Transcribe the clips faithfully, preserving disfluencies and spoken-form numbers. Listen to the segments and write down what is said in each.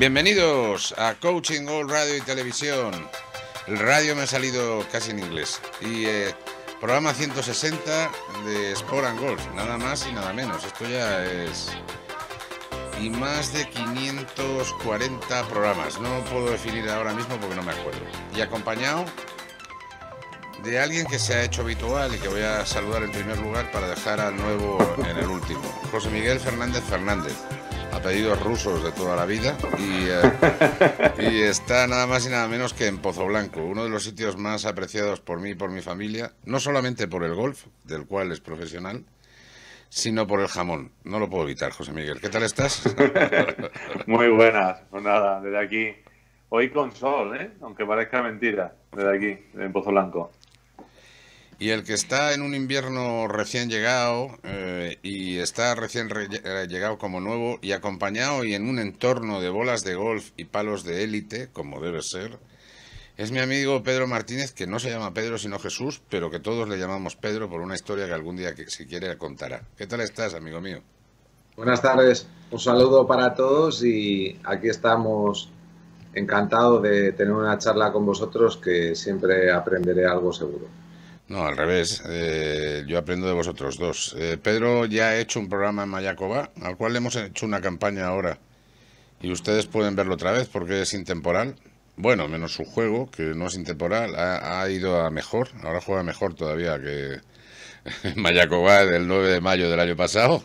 Bienvenidos a Coaching Golf Radio y Televisión. El radio me ha salido casi en inglés. Y eh, programa ciento sesenta de Sport and Golf, nada más y nada menos. Esto ya es... Y más de quinientos cuarenta programas. No puedo definir ahora mismo porque no me acuerdo. Y acompañado de alguien que se ha hecho habitual y que voy a saludar en primer lugar para dejar al nuevo en el último. José Miguel Fernández Fernández. Apellidos rusos de toda la vida y, eh, y está nada más y nada menos que en Pozo Blanco, uno de los sitios más apreciados por mí y por mi familia, no solamente por el golf, del cual es profesional, sino por el jamón. No lo puedo evitar, José Miguel. ¿Qué tal estás? Muy buenas, pues nada, desde aquí. Hoy con sol, ¿eh? Aunque parezca mentira, desde aquí, en Pozo Blanco. Y el que está en un invierno recién llegado eh, y está recién re llegado como nuevo y acompañado y en un entorno de bolas de golf y palos de élite, como debe ser, es mi amigo Pedro Martínez, que no se llama Pedro sino Jesús, pero que todos le llamamos Pedro por una historia que algún día, que, si quiere, contará. ¿Qué tal estás, amigo mío? Buenas tardes, un saludo para todos y aquí estamos encantados de tener una charla con vosotros, que siempre aprenderé algo seguro. No, al revés, eh, yo aprendo de vosotros dos. Eh, Pedro ya ha hecho un programa en Mayacoba, al cual le hemos hecho una campaña ahora, y ustedes pueden verlo otra vez porque es intemporal. Bueno, menos su juego, que no es intemporal, ha, ha ido a mejor, ahora juega mejor todavía que Mayacoba del nueve de mayo del año pasado.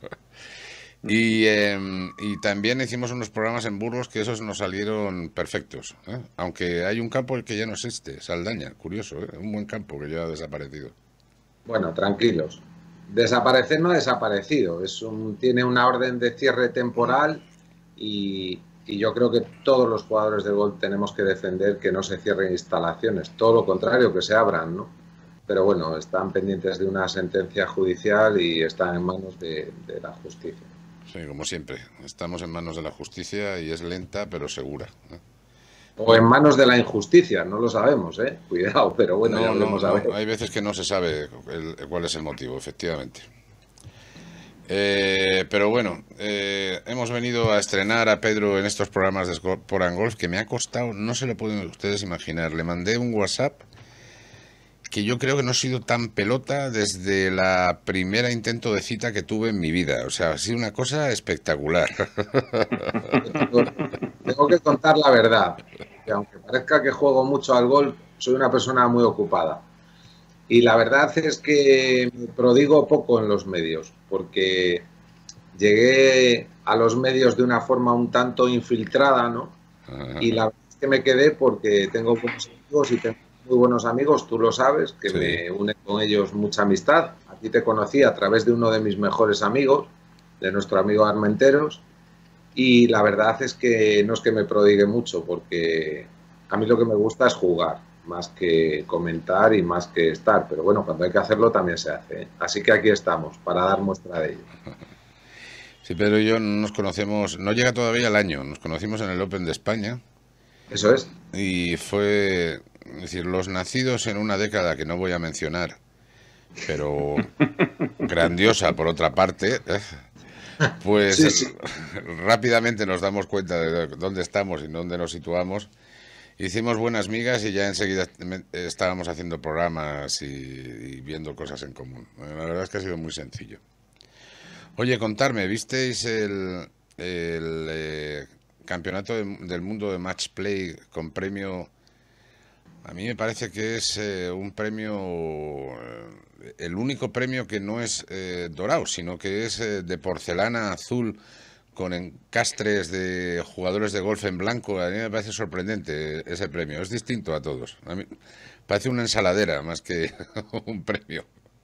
Y, eh, y también hicimos unos programas en Burgos que esos nos salieron perfectos, ¿eh? Aunque hay un campo que ya no existe, Saldaña, curioso, ¿eh? Un buen campo que ya ha desaparecido. Bueno, tranquilos. Desaparecer no ha desaparecido, es un, tiene una orden de cierre temporal y, y yo creo que todos los jugadores de golf tenemos que defender que no se cierren instalaciones, todo lo contrario, que se abran, ¿no? Pero bueno, están pendientes de una sentencia judicial y están en manos de, de la justicia. Sí, como siempre, estamos en manos de la justicia y es lenta pero segura, ¿eh? O en manos de la injusticia, no lo sabemos, ¿eh? Cuidado, pero bueno, no, ya veremos no, a ver. No, hay veces que no se sabe el, cuál es el motivo, efectivamente. Eh, pero bueno, eh, hemos venido a estrenar a Pedro en estos programas de Sport and Golf, que me ha costado, no se lo pueden ustedes imaginar. Le mandé un WhatsApp que yo creo que no he sido tan pelota desde la primera intento de cita que tuve en mi vida. O sea, ha sido una cosa espectacular. Tengo que contar la verdad, que aunque parezca que juego mucho al golf, soy una persona muy ocupada. Y la verdad es que me prodigo poco en los medios, porque llegué a los medios de una forma un tanto infiltrada, ¿no? Y la verdad es que me quedé porque tengo buenos amigos y tengo muy buenos amigos, tú lo sabes, que sí. Me une con ellos mucha amistad. A ti te conocí a través de uno de mis mejores amigos, de nuestro amigo Armenteros, y la verdad es que no es que me prodigue mucho, porque a mí lo que me gusta es jugar, más que comentar y más que estar, pero bueno, cuando hay que hacerlo también se hace, ¿eh? Así que aquí estamos, para dar muestra de ello. Sí, Pedro y yo nos conocemos, no llega todavía el año, nos conocimos en el Open de España. Eso es. Y fue, es decir, los nacidos en una década que no voy a mencionar, pero grandiosa por otra parte, ¿eh? Pues sí, sí. Rápidamente nos damos cuenta de dónde estamos y dónde nos situamos. Hicimos buenas migas y ya enseguida estábamos haciendo programas y, y viendo cosas en común. La verdad es que ha sido muy sencillo. Oye, contarme, ¿visteis el, el eh, campeonato de, del mundo de match play con premio? A mí me parece que es eh, un premio, eh, el único premio que no es eh, dorado, sino que es eh, de porcelana azul con encastres de jugadores de golf en blanco. A mí me parece sorprendente ese premio, es distinto a todos. A mí parece una ensaladera más que un premio.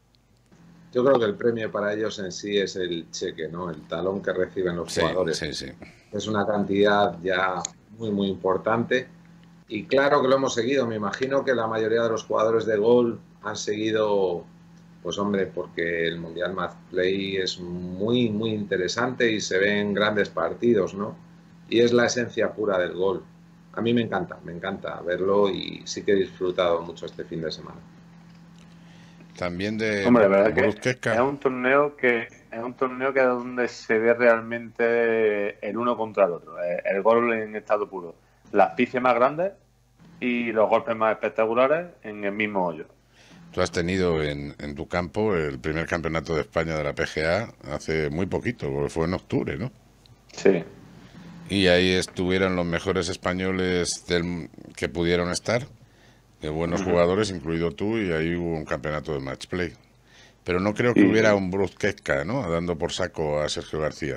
Yo creo que el premio para ellos en sí es el cheque, ¿no? El talón que reciben los sí, jugadores. Sí, sí. Es una cantidad ya muy, muy importante. Y claro que lo hemos seguido. Me imagino que la mayoría de los jugadores de golf han seguido, pues hombre, porque el Mundial Match Play es muy, muy interesante y se ven grandes partidos, ¿no? Y es la esencia pura del golf. A mí me encanta, me encanta verlo y sí que he disfrutado mucho este fin de semana. También de Hombre, la verdad que es un torneo que es un torneo que es donde se ve realmente el uno contra el otro, el gol en estado puro, las pifias más grandes y los golpes más espectaculares en el mismo hoyo. Tú has tenido en, en tu campo el primer campeonato de España de la P G A hace muy poquito, porque fue en octubre, ¿no? Sí. Y ahí estuvieron los mejores españoles del, que pudieron estar, de buenos uh-huh. jugadores, incluido tú, y ahí hubo un campeonato de match play. Pero no creo que sí. hubiera un Bruce Koepka, ¿no? Dando por saco a Sergio García.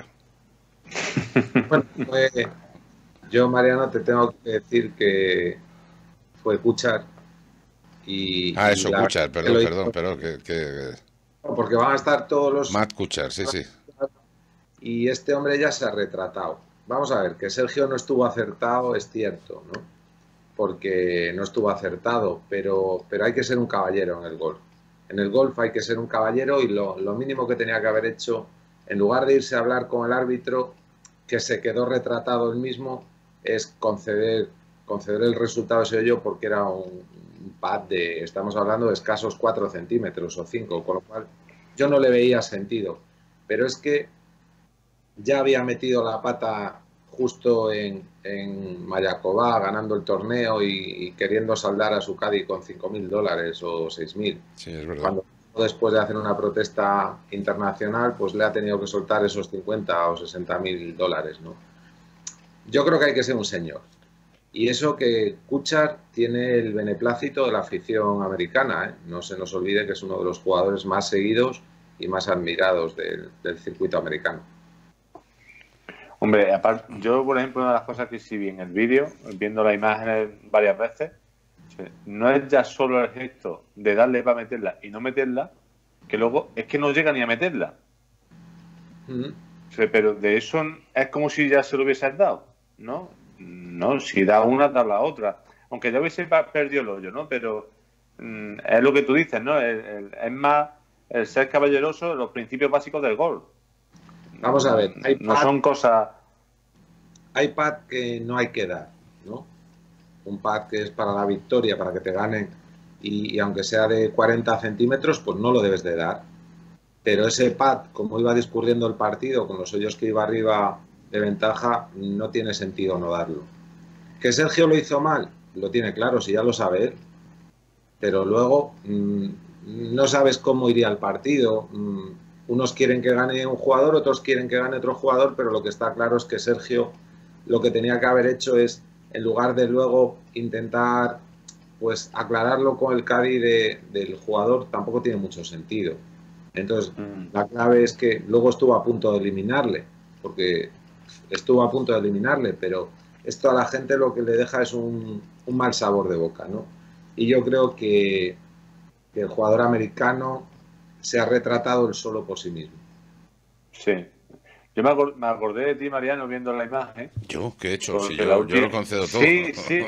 Bueno, pues, yo, Mariano, te tengo que decir que fue Kuchar. Y, ah, eso, y Kuchar, perdón, que perdón, pero que, que... Porque van a estar todos los... Matt Kuchar, sí, sí. Y este hombre ya se ha retratado. Vamos a ver, que Sergio no estuvo acertado, es cierto, ¿no? Porque no estuvo acertado, pero, pero hay que ser un caballero en el golf. En el golf hay que ser un caballero y lo, lo mínimo que tenía que haber hecho, en lugar de irse a hablar con el árbitro, que se quedó retratado él mismo, es conceder, conceder el resultado de ese hoyo porque era un, un pad de, estamos hablando de escasos cuatro centímetros o cinco, con lo cual yo no le veía sentido. Pero es que ya había metido la pata justo en, en Mayaková, ganando el torneo y, y queriendo saldar a su caddy con cinco mil dólares o seis mil. Sí, es verdad. Cuando después de hacer una protesta internacional, pues le ha tenido que soltar esos cincuenta o sesenta mil dólares, ¿no? Yo creo que hay que ser un señor. Y eso que Kuchar tiene el beneplácito de la afición americana, ¿eh? No se nos olvide que es uno de los jugadores más seguidos y más admirados del, del circuito americano. Hombre, aparte, yo, por ejemplo, una de las cosas que sí vi en el vídeo, viendo las imágenes varias veces, no es ya solo el gesto de darle para meterla y no meterla, que luego es que no llega ni a meterla. Uh-huh. O sea, pero de eso es como si ya se lo hubieses dado, ¿no? No, si da una, da la otra. Aunque ya hubiese perdido el hoyo, ¿no? Pero mm, es lo que tú dices, ¿no? El, el, es más el ser caballeroso, los principios básicos del golf. Vamos a ver, hay no pad, son cosas... Hay pad que no hay que dar, ¿no? Un pad que es para la victoria, para que te ganen, y, y aunque sea de cuarenta centímetros, pues no lo debes de dar. Pero ese pad, como iba discurriendo el partido, con los hoyos que iba arriba de ventaja, no tiene sentido no darlo. ¿Que Sergio lo hizo mal? Lo tiene claro, si ya lo sabe él. Pero luego mmm, no sabes cómo iría el partido. Mmm, Unos quieren que gane un jugador, otros quieren que gane otro jugador, pero lo que está claro es que Sergio lo que tenía que haber hecho es, en lugar de luego intentar pues aclararlo con el caddy de, del jugador, tampoco tiene mucho sentido. Entonces, mm. la clave es que luego estuvo a punto de eliminarle, porque estuvo a punto de eliminarle, pero esto a la gente lo que le deja es un, un mal sabor de boca, ¿no? Y yo creo que, que el jugador americano se ha retratado él solo por sí mismo. Sí. Yo me, acor me acordé de ti, Mariano, viendo la imagen. ¿Yo? ¿Qué he hecho? Si yo, última... yo lo concedo todo. Sí, sí.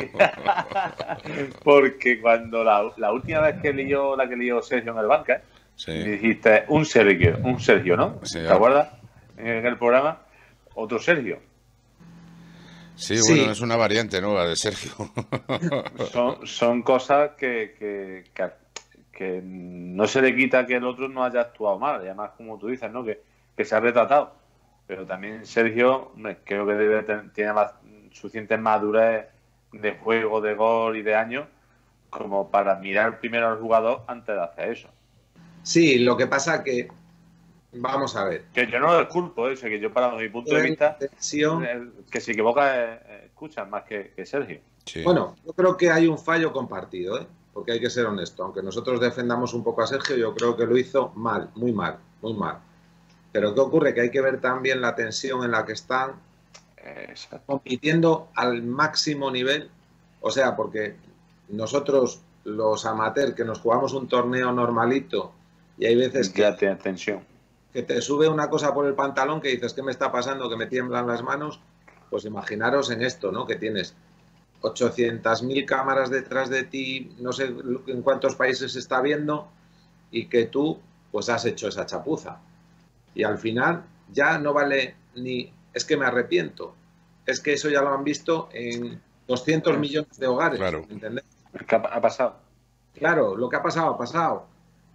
Porque cuando la, la última vez que lió, la que lió Sergio en el banca, sí. dijiste un Sergio, un Sergio, ¿no? Sí, ¿te acuerdas? En el programa, otro Sergio. Sí, sí, bueno, es una variante nueva de Sergio. son, son cosas que... que, que que no se le quita que el otro no haya actuado mal, y además, como tú dices, ¿no? que, que se ha retratado. Pero también Sergio, hombre, creo que debe tener, tiene más, suficiente madurez de juego, de gol y de años como para mirar primero al jugador antes de hacer eso. Sí, lo que pasa que, vamos a ver. Que yo no lo disculpo, ¿eh? O sea, que yo para mi punto de vista, tensión... el que se equivoca es, escucha más que, que Sergio. Sí. Bueno, yo creo que hay un fallo compartido, ¿eh? Porque hay que ser honesto. Aunque nosotros defendamos un poco a Sergio, yo creo que lo hizo mal, muy mal, muy mal. Pero ¿qué ocurre? Que hay que ver también la tensión en la que están Exacto. compitiendo al máximo nivel. O sea, porque nosotros, los amateurs, que nos jugamos un torneo normalito y hay veces que, ya tiene tensión. que te sube una cosa por el pantalón que dices, ¿qué me está pasando? Que me tiemblan las manos. Pues imaginaros en esto, ¿no? Que tienes ochocientas mil cámaras detrás de ti, no sé en cuántos países se está viendo, y que tú pues has hecho esa chapuza. Y al final ya no vale ni es que me arrepiento, es que eso ya lo han visto en doscientos millones de hogares. Claro. ¿Entendés? ¿Qué ha pasado? Claro, lo que ha pasado ha pasado.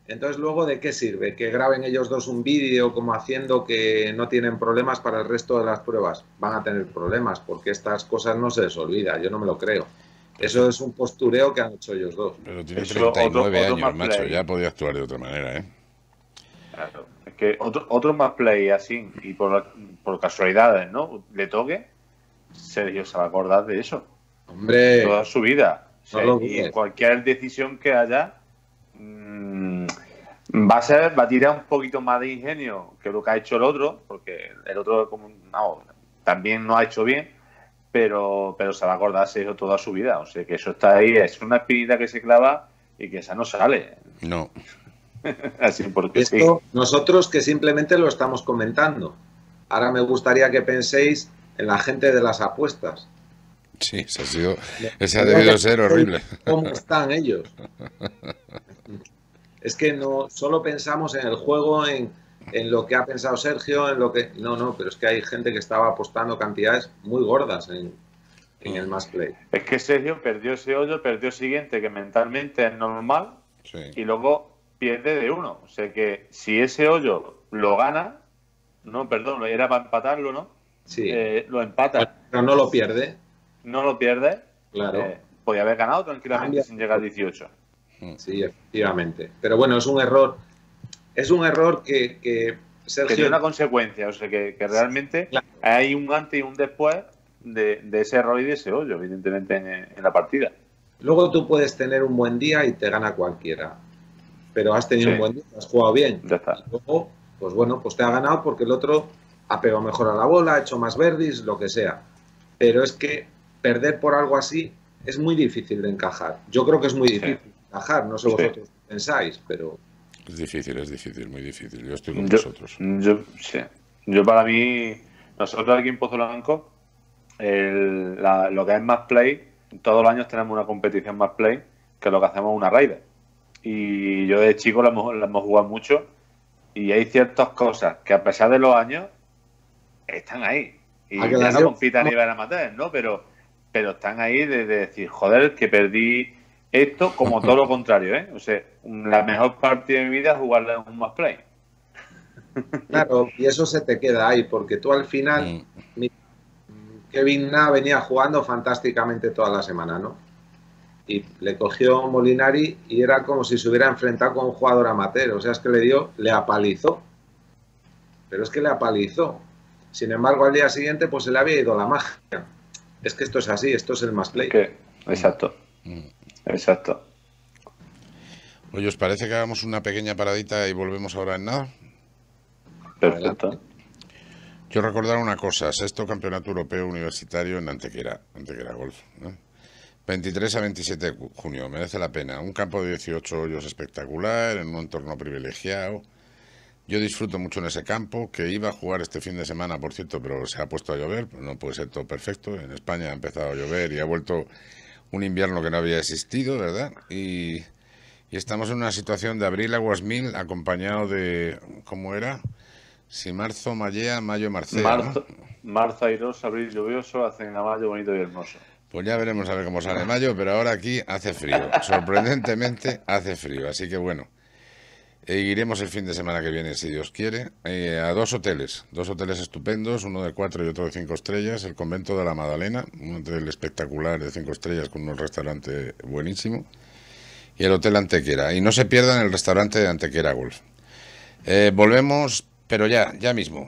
Entonces, luego, ¿de qué sirve? Que graben ellos dos un vídeo como haciendo que no tienen problemas para el resto de las pruebas. Van a tener problemas porque estas cosas no se les olvida, yo no me lo creo. Eso es un postureo que han hecho ellos dos. Pero tiene treinta y nueve otro, otro años, macho, play. Ya podía actuar de otra manera, ¿eh? Claro, es que otro, otro más play así, y por, por casualidades, ¿no? Le toque, Sergio se va a acordar de eso. Hombre. Toda su vida. O sea, no y cualquier decisión que haya mmm, va a ser, va a tirar un poquito más de ingenio que lo que ha hecho el otro, porque el otro como, no, también no ha hecho bien, pero, pero se va a acordar Sergio toda su vida. O sea que eso está ahí, es una espinita que se clava y que esa no sale. No. Así porque Esto, sí. Nosotros que simplemente lo estamos comentando. Ahora me gustaría que penséis en la gente de las apuestas. Sí, ese ha, sido, ese ha debido ser horrible. ¿Cómo están ellos? Es que no solo pensamos en el juego, en, en lo que ha pensado Sergio, en lo que... No, no, pero es que hay gente que estaba apostando cantidades muy gordas en, en el Match Play. Es que Sergio perdió ese hoyo, perdió el siguiente, que mentalmente es normal, sí. Y luego pierde de uno. O sea que si ese hoyo lo gana, no, perdón, era para empatarlo, ¿no? Sí. Eh, lo empata. Pero no lo pierde. No lo pierde. Claro. Eh, podía haber ganado tranquilamente Cambia. Sin llegar al dieciocho. Sí, efectivamente. Pero bueno, es un error. Es un error que, que Sergio... Que tiene una consecuencia. O sea que, que realmente claro. Hay un antes y un después de, de ese error y de ese hoyo, evidentemente, en, en la partida. Luego tú puedes tener un buen día y te gana cualquiera. Pero has tenido sí. un buen día, has jugado bien. Ya está. Y luego, pues bueno, pues te ha ganado porque el otro ha pegado mejor a la bola, ha hecho más verdis, lo que sea. Pero es que perder por algo así es muy difícil de encajar. Yo creo que es muy difícil sí. de encajar, no sé sí. vosotros qué pensáis, pero... Es difícil, es difícil, muy difícil. Yo estoy con yo, vosotros. Yo, sí. yo para mí, nosotros aquí en Pozo Blanco, el, la, lo que es Match Play, todos los años tenemos una competición Match Play, que es lo que hacemos una Raider. Y yo de chico la hemos, la hemos jugado mucho y hay ciertas cosas que a pesar de los años están ahí. Y ya no compite a nivel amateur, ¿no? Pero, pero están ahí de, de decir, joder, que perdí esto, como todo lo contrario, ¿eh? O sea, la mejor partida de mi vida es jugarle un Match Play. Claro, y eso se te queda ahí, porque tú al final, mi, Kevin Na venía jugando fantásticamente toda la semana, ¿no? Y le cogió Molinari y era como si se hubiera enfrentado con un jugador amateur. O sea, es que le dio, le apalizó. Pero es que le apalizó. Sin embargo, al día siguiente, pues se le había ido la magia. Es que esto es así, esto es el Match Play. ¿Qué? Exacto. Mm. Exacto. Oye, ¿os parece que hagamos una pequeña paradita y volvemos ahora en nada? Perfecto. Yo recordar una cosa, sexto campeonato europeo universitario en Antequera, Antequera Golf, ¿eh? veintitrés a veintisiete de junio, merece la pena. Un campo de dieciocho hoyos espectacular, en un entorno privilegiado. Yo disfruto mucho en ese campo, que iba a jugar este fin de semana, por cierto, pero se ha puesto a llover, no puede ser todo perfecto. En España ha empezado a llover y ha vuelto un invierno que no había existido, ¿verdad? Y, y estamos en una situación de abril aguas mil, acompañado de, ¿cómo era? Si marzo mallea, mayo marcea, Marzo, ¿no? marzo airoso, abril lluvioso, hacen a mayo bonito y hermoso. Pues ya veremos a ver cómo sale mayo, pero ahora aquí hace frío. Sorprendentemente hace frío. Así que bueno, eh, iremos el fin de semana que viene, si Dios quiere, eh, a dos hoteles. Dos hoteles estupendos, uno de cuatro y otro de cinco estrellas. El Convento de la Magdalena, un hotel espectacular de cinco estrellas con un restaurante buenísimo. Y el Hotel Antequera. Y no se pierdan el restaurante de Antequera Golf. Eh, volvemos... Pero ya, ya mismo,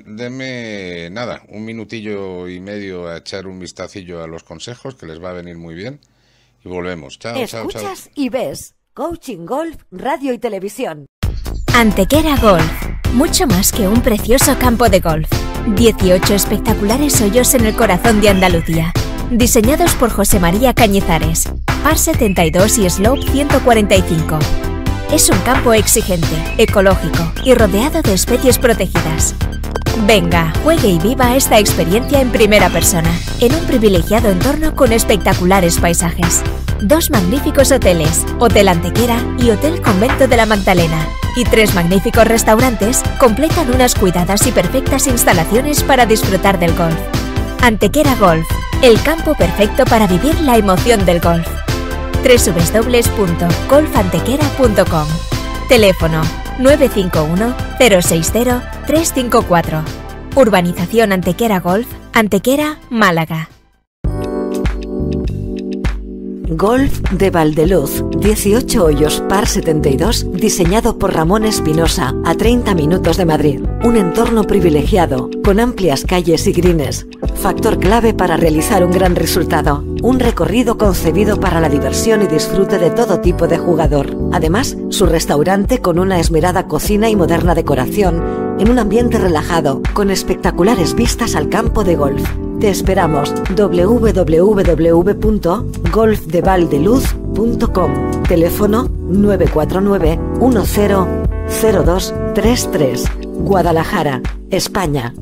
denme nada, un minutillo y medio a echar un vistacillo a los consejos, que les va a venir muy bien, y volvemos. Chao, chao, chao. Escuchas y ves Coaching Golf, Radio y Televisión. Antequera Golf, mucho más que un precioso campo de golf. dieciocho espectaculares hoyos en el corazón de Andalucía, diseñados por José María Cañizares, par setenta y dos y slope ciento cuarenta y cinco. Es un campo exigente, ecológico y rodeado de especies protegidas. Venga, juegue y viva esta experiencia en primera persona, en un privilegiado entorno con espectaculares paisajes. Dos magníficos hoteles, Hotel Antequera y Hotel Convento de la Magdalena, y tres magníficos restaurantes completan unas cuidadas y perfectas instalaciones para disfrutar del golf. Antequera Golf, el campo perfecto para vivir la emoción del golf. doble u doble u doble u punto golf antequera punto com Teléfono nueve cinco uno, cero seis cero, tres cinco cuatro. Urbanización Antequera Golf, Antequera, Málaga. Golf de Valdeluz, dieciocho hoyos par setenta y dos, diseñado por Ramón Espinosa, a treinta minutos de Madrid. Un entorno privilegiado, con amplias calles y greens. Factor clave para realizar un gran resultado. Un recorrido concebido para la diversión y disfrute de todo tipo de jugador. Además, su restaurante con una esmerada cocina y moderna decoración, en un ambiente relajado, con espectaculares vistas al campo de golf. Te esperamos. doble u doble u doble u punto golf de valdeluz punto com. Teléfono nueve cuatro nueve, uno cero cero dos tres tres. Guadalajara, España.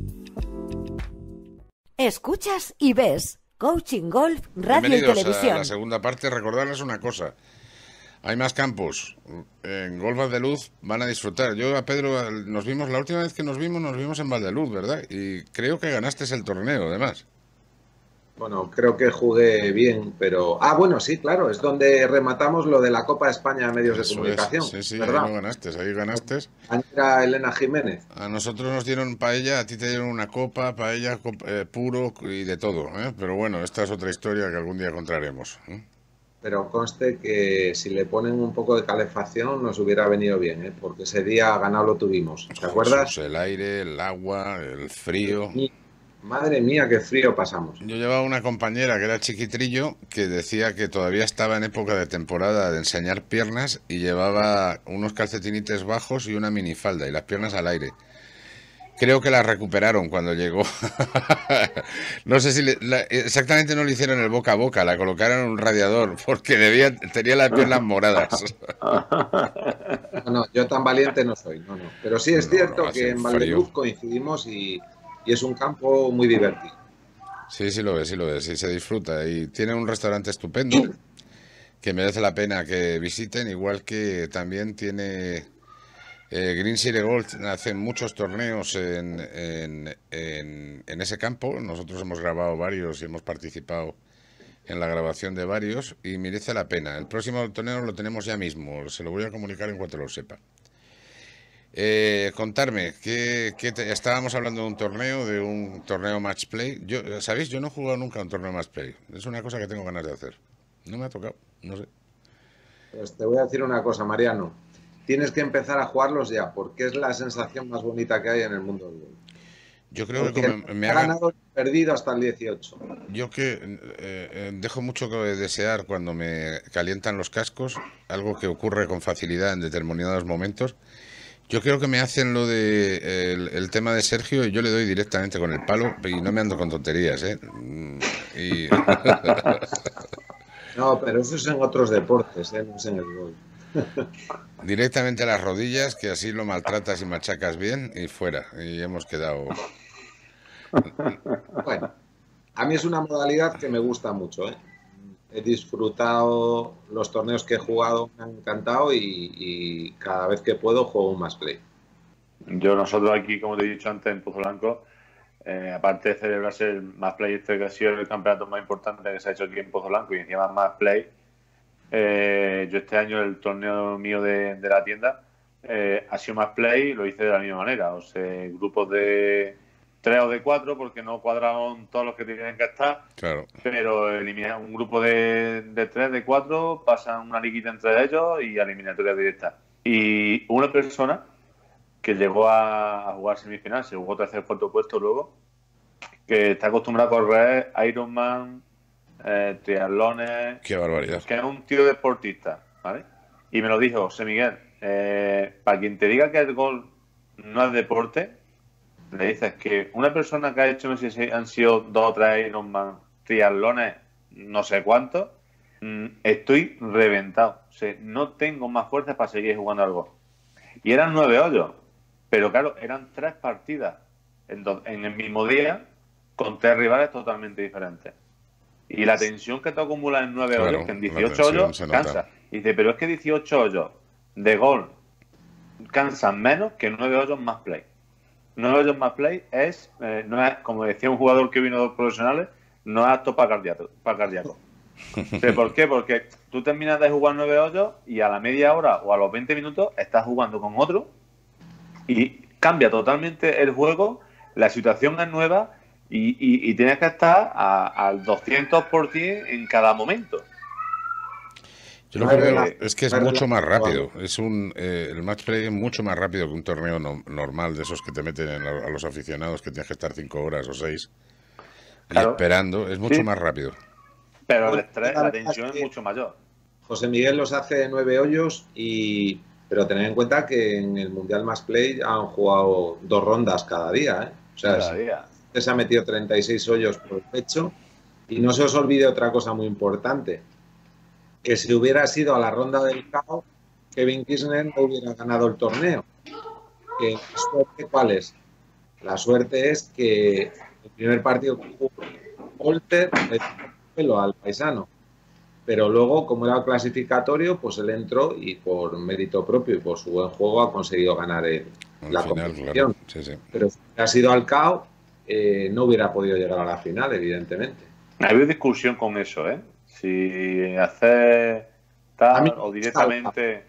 Escuchas y ves Coaching Golf, Radio y Televisión. A la segunda parte, recordarles una cosa. Hay más campos. En Golf Valdeluz van a disfrutar. Yo a Pedro nos vimos, la última vez que nos vimos, nos vimos en Valdeluz, ¿verdad? Y creo que ganaste el torneo, además. Bueno, creo que jugué bien, pero... Ah, bueno, sí, claro, es donde rematamos lo de la Copa de España de Medios Eso de Comunicación. Es. Sí, sí, ¿verdad? ahí lo ganaste, ahí ganaste. Era Elena Jiménez. A nosotros nos dieron paella, a ti te dieron una copa, paella eh, puro y de todo, ¿eh? Pero bueno, esta es otra historia que algún día contaremos, ¿eh? Pero conste que si le ponen un poco de calefacción nos hubiera venido bien, ¿eh? Porque ese día ganado lo tuvimos. ¿Te acuerdas? Jesús, el aire, el agua, el frío. Madre mía, qué frío pasamos. Yo llevaba una compañera que era chiquitrillo que decía que todavía estaba en época de temporada de enseñar piernas y llevaba unos calcetinites bajos y una minifalda y las piernas al aire. Creo que la recuperaron cuando llegó. No sé si le, la, exactamente no le hicieron el boca a boca, la colocaron en un radiador porque debía, tenía las piernas moradas. No, no, yo tan valiente no soy, no, no. Pero sí es No, cierto no, que en Valdeluz coincidimos y, y es un campo muy divertido. Sí, sí lo ves, sí lo ves, sí se disfruta. Y tiene un restaurante estupendo que merece la pena que visiten, igual que también tiene... Eh, Green City Golf hacen muchos torneos en, en, en, en ese campo. Nosotros hemos grabado varios y hemos participado en la grabación de varios y merece la pena. El próximo torneo lo tenemos ya mismo, se lo voy a comunicar en cuanto lo sepa. Eh, contarme, ¿qué, qué te, estábamos hablando de un torneo, de un torneo match play. Yo, ¿sabéis? Yo no he jugado nunca a un torneo match play. Es una cosa que tengo ganas de hacer. No me ha tocado, no sé. Pues te voy a decir una cosa, Mariano. Tienes que empezar a jugarlos ya, porque es la sensación más bonita que hay en el mundo del golf. Yo creo porque que me, me ha haga... ganado y perdido hasta el dieciocho. Yo que eh, eh, dejo mucho que desear cuando me calientan los cascos, algo que ocurre con facilidad en determinados momentos. Yo creo que me hacen lo de el, el tema de Sergio y yo le doy directamente con el palo y no me ando con tonterías, ¿eh? Y... No, pero eso es en otros deportes, ¿eh? No es en el golf. Directamente a las rodillas, que así lo maltratas y machacas bien y fuera. Y hemos quedado... Bueno, a mí es una modalidad que me gusta mucho, ¿eh? He disfrutado los torneos que he jugado, me han encantado y, y cada vez que puedo juego un match play. Yo, nosotros aquí, como te he dicho antes, en Pozo Blanco, eh, aparte de celebrarse el match play este que ha sido el campeonato más importante que se ha hecho aquí en Pozo Blanco y encima match play, Eh, yo este año el torneo mío de, de la tienda eh, ha sido más play, lo hice de la misma manera, o sea, grupos de tres o de cuatro porque no cuadraron todos los que tienen que estar, claro. Pero eliminar un grupo de, de tres, de cuatro, pasan una liguita entre ellos y eliminatoria directa. Y una persona que llegó a, a jugar semifinal, se jugó tercer cuarto puesto luego, que está acostumbrado a correr Ironman, Eh, triatlones. Qué barbaridad. Que es un tío deportista, ¿vale? Y me lo dijo, José Miguel, eh, para quien te diga que el golf no es deporte, le dices que una persona que ha hecho, no sé si han sido dos o tres Ironman, triatlones, no sé cuántos, mmm, estoy reventado. O sea, no tengo más fuerzas para seguir jugando al golf. Y eran nueve hoyos, pero claro, eran tres partidas en, do, en el mismo día con tres rivales totalmente diferentes. Y la tensión que te acumula en nueve claro, hoyos, que en dieciocho hoyos cansa. Y dice, pero es que dieciocho hoyos de golf cansan menos que nueve hoyos más play. nueve hoyos más play es, eh, no es, como decía un jugador que vino de los profesionales, no es apto para cardíaco. Para cardíaco. ¿Por qué? Porque tú terminas de jugar nueve hoyos y a la media hora o a los veinte minutos estás jugando con otro y cambia totalmente el juego, la situación es nueva y, y, y tienes que estar a, al doscientos por ciento en cada momento. Yo lo que veo es que es mucho más rápido. Es un eh, el match play es mucho más rápido que un torneo no, normal de esos que te meten en la, a los aficionados que tienes que estar cinco horas o seis claro. y esperando. Es mucho sí. más rápido. Pero el estrés, la tensión es mucho mayor. José Miguel los hace nueve hoyos y pero tened en cuenta que en el Mundial Match Play han jugado dos rondas cada día, ¿eh? O sea, cada día. Se ha metido treinta y seis hoyos por el pecho y no se os olvide otra cosa muy importante. Que si hubiera sido a la ronda del K O, Kevin Kisner no hubiera ganado el torneo. ¿Qué suerte cuál es? La suerte es que el primer partido que jugó Holter le dio pelo al paisano. Pero luego, como era el clasificatorio, pues él entró y por mérito propio y por su buen juego ha conseguido ganar el, la final, competición. Claro. Sí, sí. Pero si hubiera sido al K O, eh, no hubiera podido llegar a la final, evidentemente. Ha habido discusión con eso, ¿eh? Si hacer tal o directamente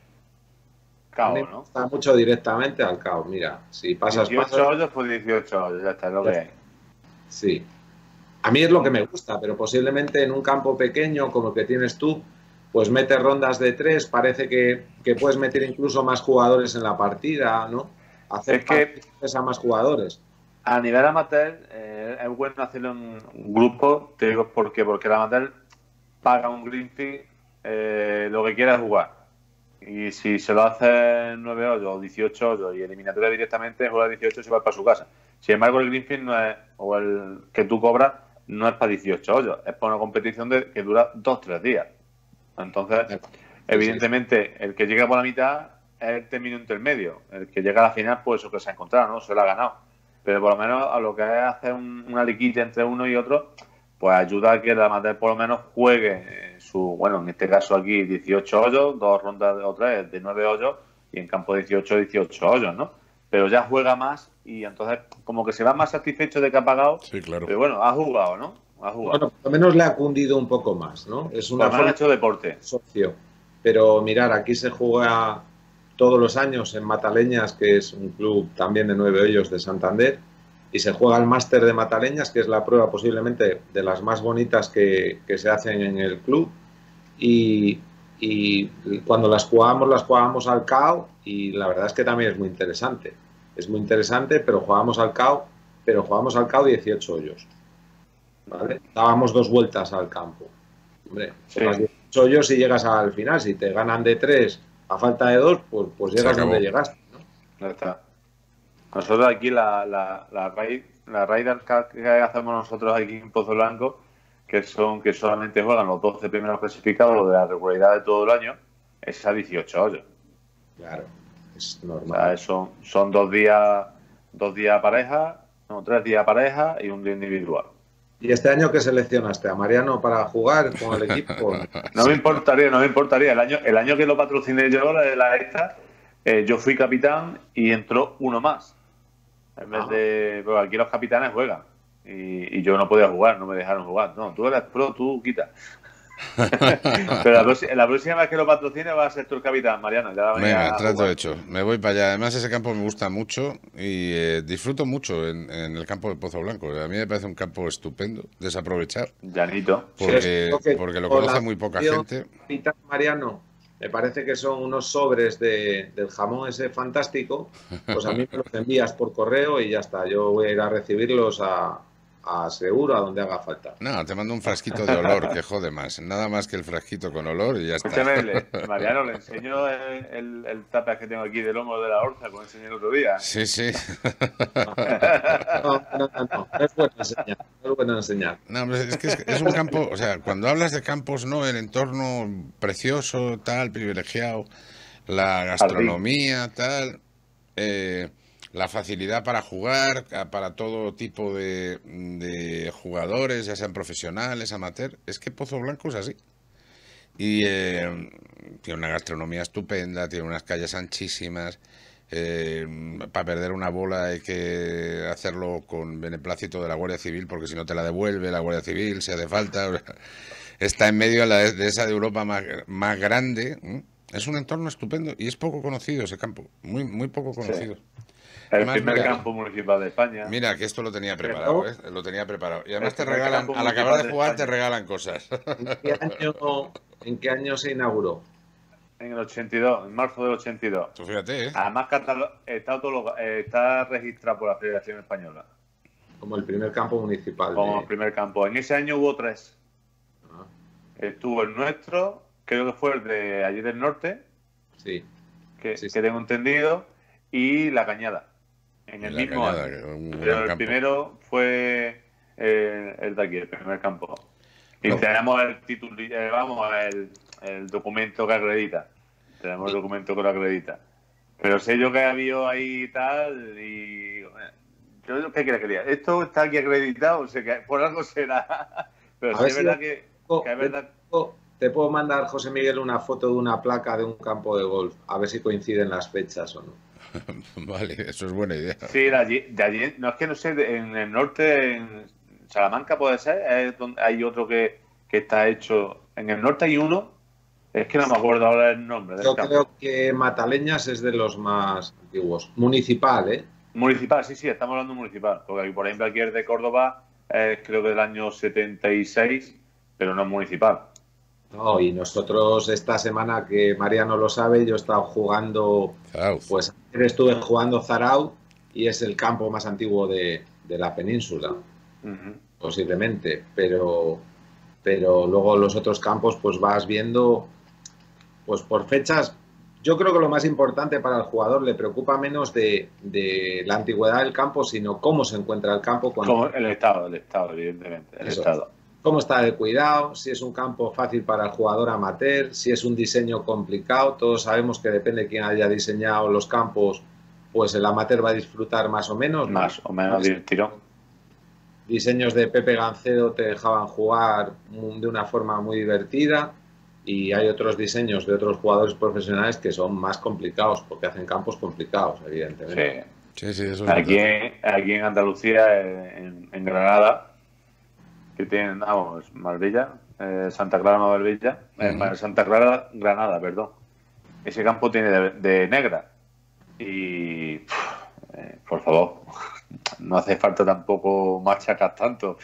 K O, ¿no? Está mucho directamente al K O. Mira, si pasas dieciocho pasas... hoyos, pues dieciocho hoyos, ya está, es lo que hay. Sí. A mí es lo que me gusta, pero posiblemente en un campo pequeño como el que tienes tú, pues metes rondas de tres, parece que, que puedes meter incluso más jugadores en la partida, ¿no? Hacer es que a más jugadores. A nivel amateur eh, es bueno hacerlo en un grupo, te digo por qué, porque el amateur paga un green fee eh, lo que quiera jugar. Y si se lo hace en nueve hoyos o dieciocho hoyos y eliminatoria directamente, juega dieciocho y se va para su casa. Sin embargo, el green fee no es, o el que tú cobras, no es para dieciocho hoyos, es para una competición de, que dura dos tres días. Entonces, evidentemente, el que llega por la mitad es el término intermedio. El que llega a la final, pues eso que se ha encontrado, ¿no? Se lo ha ganado. Pero por lo menos a lo que es hacer un, una liquidez entre uno y otro, pues ayuda a que el amateur por lo menos juegue su, bueno, en este caso aquí dieciocho hoyos, dos rondas o tres de nueve hoyos y en campo dieciocho, dieciocho hoyos, ¿no? Pero ya juega más y entonces como que se va más satisfecho de que ha pagado. Sí, claro. Pero bueno, ha jugado, ¿no? Ha jugado. Bueno, por lo menos le ha cundido un poco más, ¿no? Es una forma hecho deporte. Socio. Pero mirar, aquí se juega todos los años en Mataleñas, que es un club también de nueve hoyos de Santander, y se juega el máster de Mataleñas, que es la prueba posiblemente de las más bonitas que, que se hacen en el club. Y, y cuando las jugamos, las jugamos al K O y la verdad es que también es muy interesante. Es muy interesante, pero jugamos al K O, pero jugamos al K O dieciocho hoyos. ¿Vale? Dábamos dos vueltas al campo. Hombre, sí. dieciocho hoyos y llegas al final. Si te ganan de tres a falta de dos, pues, pues llegas donde llegaste, ¿no? Ya está. Nosotros aquí la, la, la, raid, la Raider que hacemos nosotros aquí en Pozo Blanco, que son que solamente juegan los doce primeros clasificados, lo de la regularidad de todo el año, es a dieciocho hoyos. Claro, es normal. O sea, son, son dos días, dos días pareja, no, tres días pareja y un día individual. ¿Y este año qué seleccionaste? ¿A Mariano para jugar con el equipo? No me importaría, no me importaría. El año, el año que lo patrociné yo, la, la esta, eh, yo fui capitán y entró uno más. En vez de... Pero aquí los capitanes juegan. Y, y yo no podía jugar, no me dejaron jugar. No, tú eres pro, tú quita. Pero la próxima, la próxima vez que lo patrocine va a ser tú el capitán, Mariano. Ya venga, trato hecho. Me voy para allá. Además, ese campo me gusta mucho y eh, disfruto mucho en, en el campo de Pozo Blanco. A mí me parece un campo estupendo, desaprovechar. Llanito. Porque, sí, porque lo conoce muy poca gente. Capitán Mariano, me parece que son unos sobres de, del jamón ese fantástico. Pues a mí me los envías por correo y ya está. Yo voy a ir a recibirlos a... a seguro, a donde haga falta. No, te mando un frasquito de olor, que jode más. Nada más que el frasquito con olor y ya está. Escúchame, Mariano, le enseño el, el, el tapa que tengo aquí de lomo de la orza, como enseñé el otro día. Sí, sí. No, no, no, no. Es bueno enseñar. Es bueno enseñar. No, es que es, es un campo, o sea, cuando hablas de campos, ¿no? El entorno precioso, tal, privilegiado, la gastronomía, tal... Eh, la facilidad para jugar, para todo tipo de, de jugadores, ya sean profesionales, amateur. Es que Pozo Blanco es así. Y eh, tiene una gastronomía estupenda, tiene unas calles anchísimas. Eh, para perder una bola hay que hacerlo con beneplácito de la Guardia Civil, porque si no te la devuelve la Guardia Civil, si hace falta. está en medio de, la, de esa de Europa más, más grande. ¿eh? Es un entorno estupendo y es poco conocido ese campo, muy muy poco conocido. Sí. El Además, primer mira, campo municipal de España. Mira, que esto lo tenía preparado, ¿eh? Lo tenía preparado. Y además te regalan, al acabar de jugar, te regalan cosas. ¿En qué año, en qué año se inauguró? En el ochenta y dos, en marzo del ochenta y dos. Tú fíjate, ¿eh? Además, está, autolog- está registrado por la Federación Española. Como el primer campo municipal. Como de... el primer campo. En ese año hubo tres. Ah. Estuvo el nuestro, creo que fue el de allí del norte. Sí. Que, sí, sí. que tengo entendido. Y La Cañada. En el mismo Cañada, año. Pero el campo. primero fue eh, el de aquí, el primer campo. Y no. tenemos el título, eh, vamos, el, el documento que acredita. Tenemos el documento que lo acredita. Pero sé yo que ha habido ahí y tal, y... Yo, ¿qué quieres que diga? Esto está aquí acreditado, o sea, que por algo será. Pero sí es verdad si que, puedo, que es verdad... Te puedo mandar, José Miguel, una foto de una placa de un campo de golf, a ver si coinciden las fechas o no. Vale, eso es buena idea. Sí, de allí, de allí, no es que no sé, en el norte, en Salamanca puede ser, es donde hay otro que, que está hecho. En el norte hay uno, es que no me acuerdo ahora el nombre. Del Yo campo. creo que Mataleñas es de los más antiguos. Municipal, ¿eh? Municipal, sí, sí, estamos hablando municipal. Porque por ejemplo aquí el de Córdoba es creo que del año setenta y seis, pero no es municipal. No, y nosotros esta semana, que Mariano lo sabe, yo he estado jugando, Zarauz. pues ayer estuve jugando Zarauz y es el campo más antiguo de, de la península, uh-huh. posiblemente, pero, pero luego los otros campos pues vas viendo, pues por fechas. Yo creo que lo más importante para el jugador le preocupa menos de, de la antigüedad del campo, sino cómo se encuentra el campo. Cuando... Como el estado, el estado, evidentemente, el Eso. estado. Cómo está de cuidado, si es un campo fácil para el jugador amateur, si es un diseño complicado. Todos sabemos que depende de quién haya diseñado los campos, pues el amateur va a disfrutar más o menos. Más ¿no? o menos del tirón. Diseños de Pepe Gancedo te dejaban jugar de una forma muy divertida y hay otros diseños de otros jugadores profesionales que son más complicados porque hacen campos complicados, evidentemente. Sí, sí, sí eso es aquí, en, aquí en Andalucía, en, en Granada, que tienen, vamos, Marbella, eh, Santa Clara, Marbella, uh-huh. eh, Santa Clara, Granada, perdón. Ese campo tiene de, de negra. Y, pff, eh, por favor, no hace falta tampoco machacas tanto.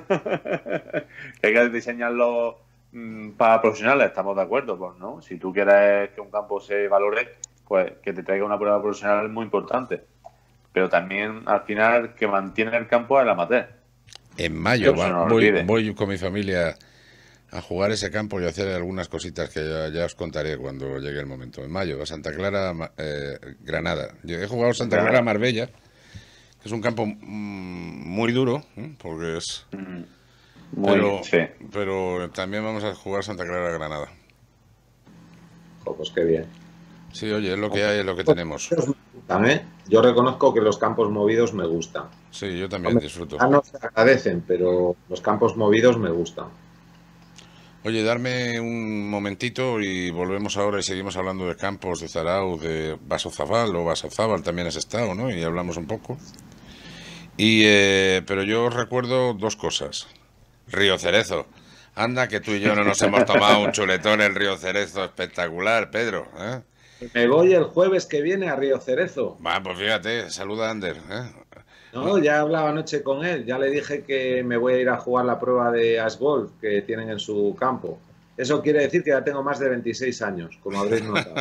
Hay que diseñarlo mmm, para profesionales, estamos de acuerdo, pues, ¿no? Si tú quieres que un campo se valore, pues que te traiga una prueba profesional es muy importante. Pero también, al final, que mantiene el campo es el amateur. En mayo va, no voy, voy con mi familia a jugar ese campo y a hacer algunas cositas que ya, ya os contaré cuando llegue el momento. En mayo, a Santa Clara, eh, Granada. Yo he jugado Santa Clara, Clara Marbella, que es un campo mmm, muy duro, ¿eh? Porque es... Mm, muy, pero, sí. pero también vamos a jugar Santa Clara, Granada. Oh, pues qué bien. Sí, oye, es lo que hay, es lo que tenemos. ¿Eh? Yo reconozco que los campos movidos me gustan. Sí, yo también Hombre, disfruto. Ya no se agradecen, pero los campos movidos me gustan. Oye, darme un momentito y volvemos ahora y seguimos hablando de campos, de Zarauz, de Basozabal o Basozábal también has estado, ¿no? Y hablamos un poco. Y eh, pero yo os recuerdo dos cosas. Río Cerezo. Anda, que tú y yo no nos hemos tomado un chuletón en Río Cerezo espectacular, Pedro, ¿eh? Me voy el jueves que viene a Río Cerezo. Va, pues fíjate, saluda a Ander, ¿eh? No, ya hablaba anoche con él, ya le dije que me voy a ir a jugar la prueba de As Golf que tienen en su campo. Eso quiere decir que ya tengo más de veintiséis años, como habréis notado.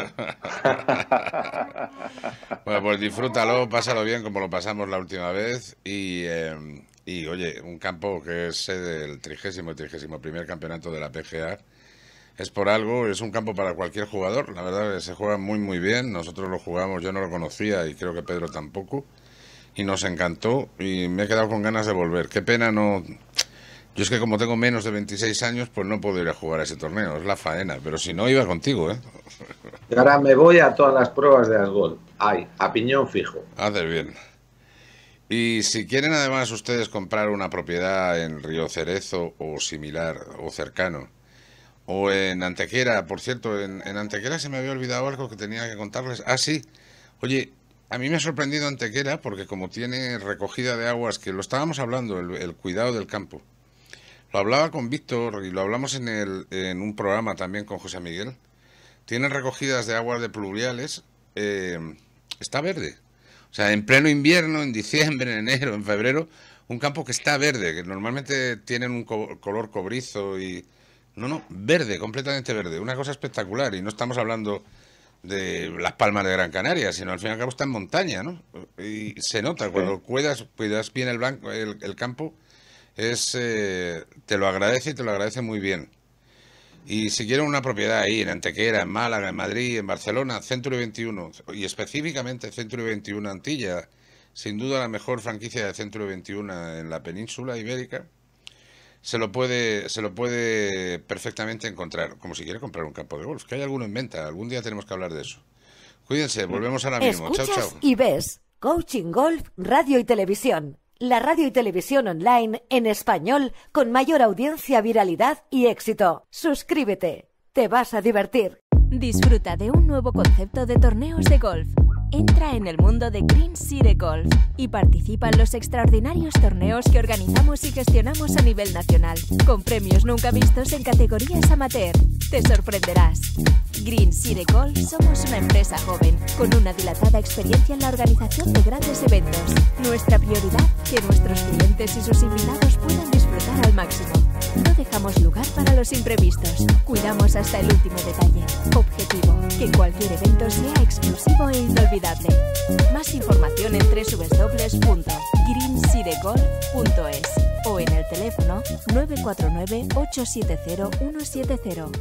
Bueno, pues disfrútalo, pásalo bien como lo pasamos la última vez y, eh, y oye, un campo que es sede del trigésimo y trigésimo primer campeonato de la P G A. Es por algo, es un campo para cualquier jugador, la verdad que se juega muy muy bien, nosotros lo jugamos, yo no lo conocía y creo que Pedro tampoco, y nos encantó y me he quedado con ganas de volver. Qué pena no... Yo es que como tengo menos de veintiséis años, pues no puedo ir a jugar a ese torneo, es la faena, pero si no iba contigo, ¿eh? Y ahora me voy a todas las pruebas de Asgol, ay, a piñón fijo. Haces bien. Y si quieren además ustedes comprar una propiedad en Río Cerezo o similar o cercano, o en Antequera, por cierto, en, en Antequera se me había olvidado algo que tenía que contarles. Ah, sí. Oye, a mí me ha sorprendido Antequera porque como tiene recogida de aguas, que lo estábamos hablando, el, el cuidado del campo. Lo hablaba con Víctor y lo hablamos en, el, en un programa también con José Miguel. Tienen recogidas de aguas de pluviales, eh, está verde. O sea, en pleno invierno, en diciembre, en enero, en febrero, un campo que está verde, que normalmente tienen un co color cobrizo y... No, no, verde, completamente verde. Una cosa espectacular. Y no estamos hablando de Las Palmas de Gran Canaria, sino al fin y al cabo está en montaña, ¿no? Y se nota, sí. Cuando cuidas, cuidas bien el, blanco, el, el campo, es eh, te lo agradece y te lo agradece muy bien. Y si quieren una propiedad ahí, en Antequera, en Málaga, en Madrid, en Barcelona, Century veintiuno, y específicamente Century veintiuno Antilla, sin duda la mejor franquicia de Century veintiuno en la península ibérica, se lo puede se lo puede perfectamente encontrar, como si quiere comprar un campo de golf, que hay alguno en venta, algún día tenemos que hablar de eso. Cuídense, volvemos ahora mismo. Chao, chao. Y ves Coaching Golf, radio y televisión. La radio y televisión online en español con mayor audiencia, viralidad y éxito. Suscríbete, te vas a divertir. Disfruta de un nuevo concepto de torneos de golf. Entra en el mundo de Green City Golf y participa en los extraordinarios torneos que organizamos y gestionamos a nivel nacional, con premios nunca vistos en categorías amateur. Te sorprenderás. Green City Golf somos una empresa joven, con una dilatada experiencia en la organización de grandes eventos. Nuestra prioridad, que nuestros clientes y sus invitados puedan disfrutar al máximo. No dejamos lugar para los imprevistos. Cuidamos hasta el último detalle. Objetivo, que cualquier evento sea exclusivo e inolvidable. Más información en doble u doble u doble u punto green city golf punto es o en el teléfono nueve cuatro nueve, ocho siete cero, uno siete cero.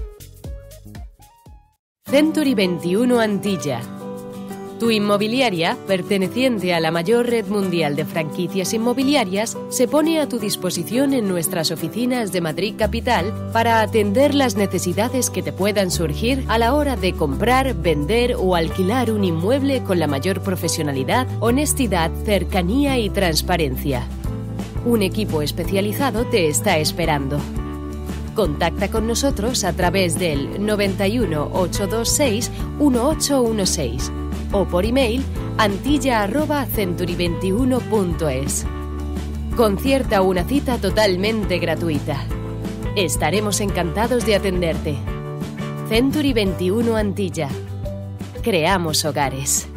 Century veintiuno Antilla. Tu inmobiliaria, perteneciente a la mayor red mundial de franquicias inmobiliarias, se pone a tu disposición en nuestras oficinas de Madrid Capital para atender las necesidades que te puedan surgir a la hora de comprar, vender o alquilar un inmueble con la mayor profesionalidad, honestidad, cercanía y transparencia. Un equipo especializado te está esperando. Contacta con nosotros a través del noventa y uno, ochocientos veintiséis, dieciocho dieciséis o por email antilla arroba century veintiuno punto es. Concierta una cita totalmente gratuita. Estaremos encantados de atenderte. Century veintiuno Antilla. Creamos hogares.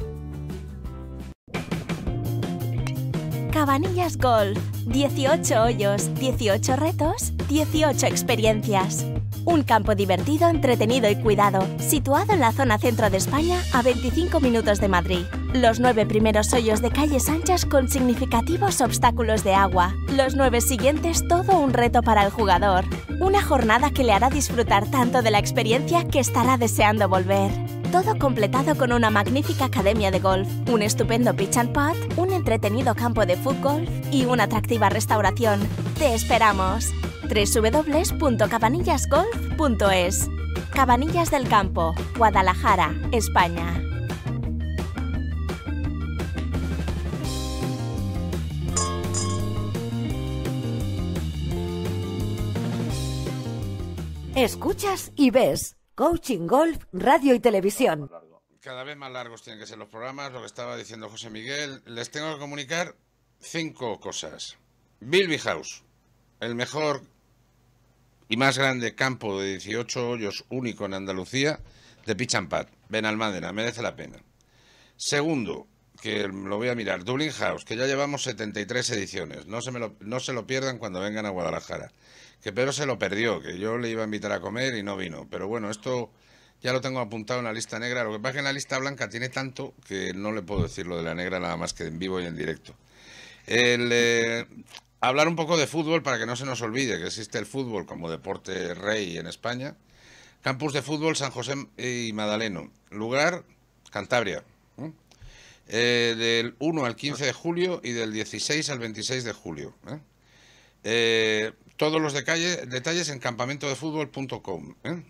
Cabanillas Golf. dieciocho hoyos, dieciocho retos, dieciocho experiencias. Un campo divertido, entretenido y cuidado, situado en la zona centro de España, a veinticinco minutos de Madrid. Los nueve primeros hoyos de calles anchas con significativos obstáculos de agua. Los nueve siguientes, todo un reto para el jugador. Una jornada que le hará disfrutar tanto de la experiencia que estará deseando volver. Todo completado con una magnífica academia de golf, un estupendo pitch and putt, un entretenido campo de fútbol y una atractiva restauración. ¡Te esperamos! doble u doble u doble u punto cabanillas golf punto es. Cabanillas del Campo, Guadalajara, España. Escuchas y ves Coaching Golf, radio y televisión. Cada vez más largos tienen que ser los programas, lo que estaba diciendo José Miguel. Les tengo que comunicar cinco cosas. Bilby House, el mejor y más grande campo de dieciocho hoyos único en Andalucía de pitch and putt. Benalmádena, merece la pena. Segundo, que lo voy a mirar, Dublin House, que ya llevamos setenta y tres ediciones. No se, me lo, no se lo pierdan cuando vengan a Guadalajara. Que Pedro se lo perdió, que yo le iba a invitar a comer y no vino. Pero bueno, esto ya lo tengo apuntado en la lista negra. Lo que pasa es que en la lista blanca tiene tanto que no le puedo decir lo de la negra nada más que en vivo y en directo. El, eh, hablar un poco de fútbol para que no se nos olvide que existe el fútbol como deporte rey en España. Campus de fútbol San José y Madaleno. Lugar, Cantabria. ¿eh? Eh, del uno al quince de julio y del dieciséis al veintiséis de julio. ¿eh? Eh, todos los detalles, detalles en campamento de fútbol punto com. ¿eh?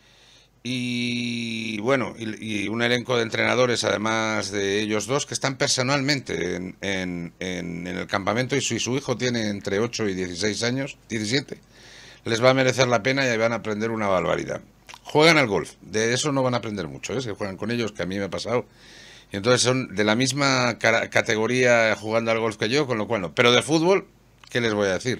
Y bueno, y, y un elenco de entrenadores, además de ellos dos, que están personalmente en, en, en, en el campamento, y su, y su hijo tiene entre ocho y dieciséis años, diecisiete. Les va a merecer la pena y ahí van a aprender una barbaridad. Juegan al golf, de eso no van a aprender mucho, ¿eh? Se juegan con ellos, que a mí me ha pasado. Y entonces son de la misma categoría jugando al golf que yo, con lo cual no. Pero de fútbol, ¿qué les voy a decir?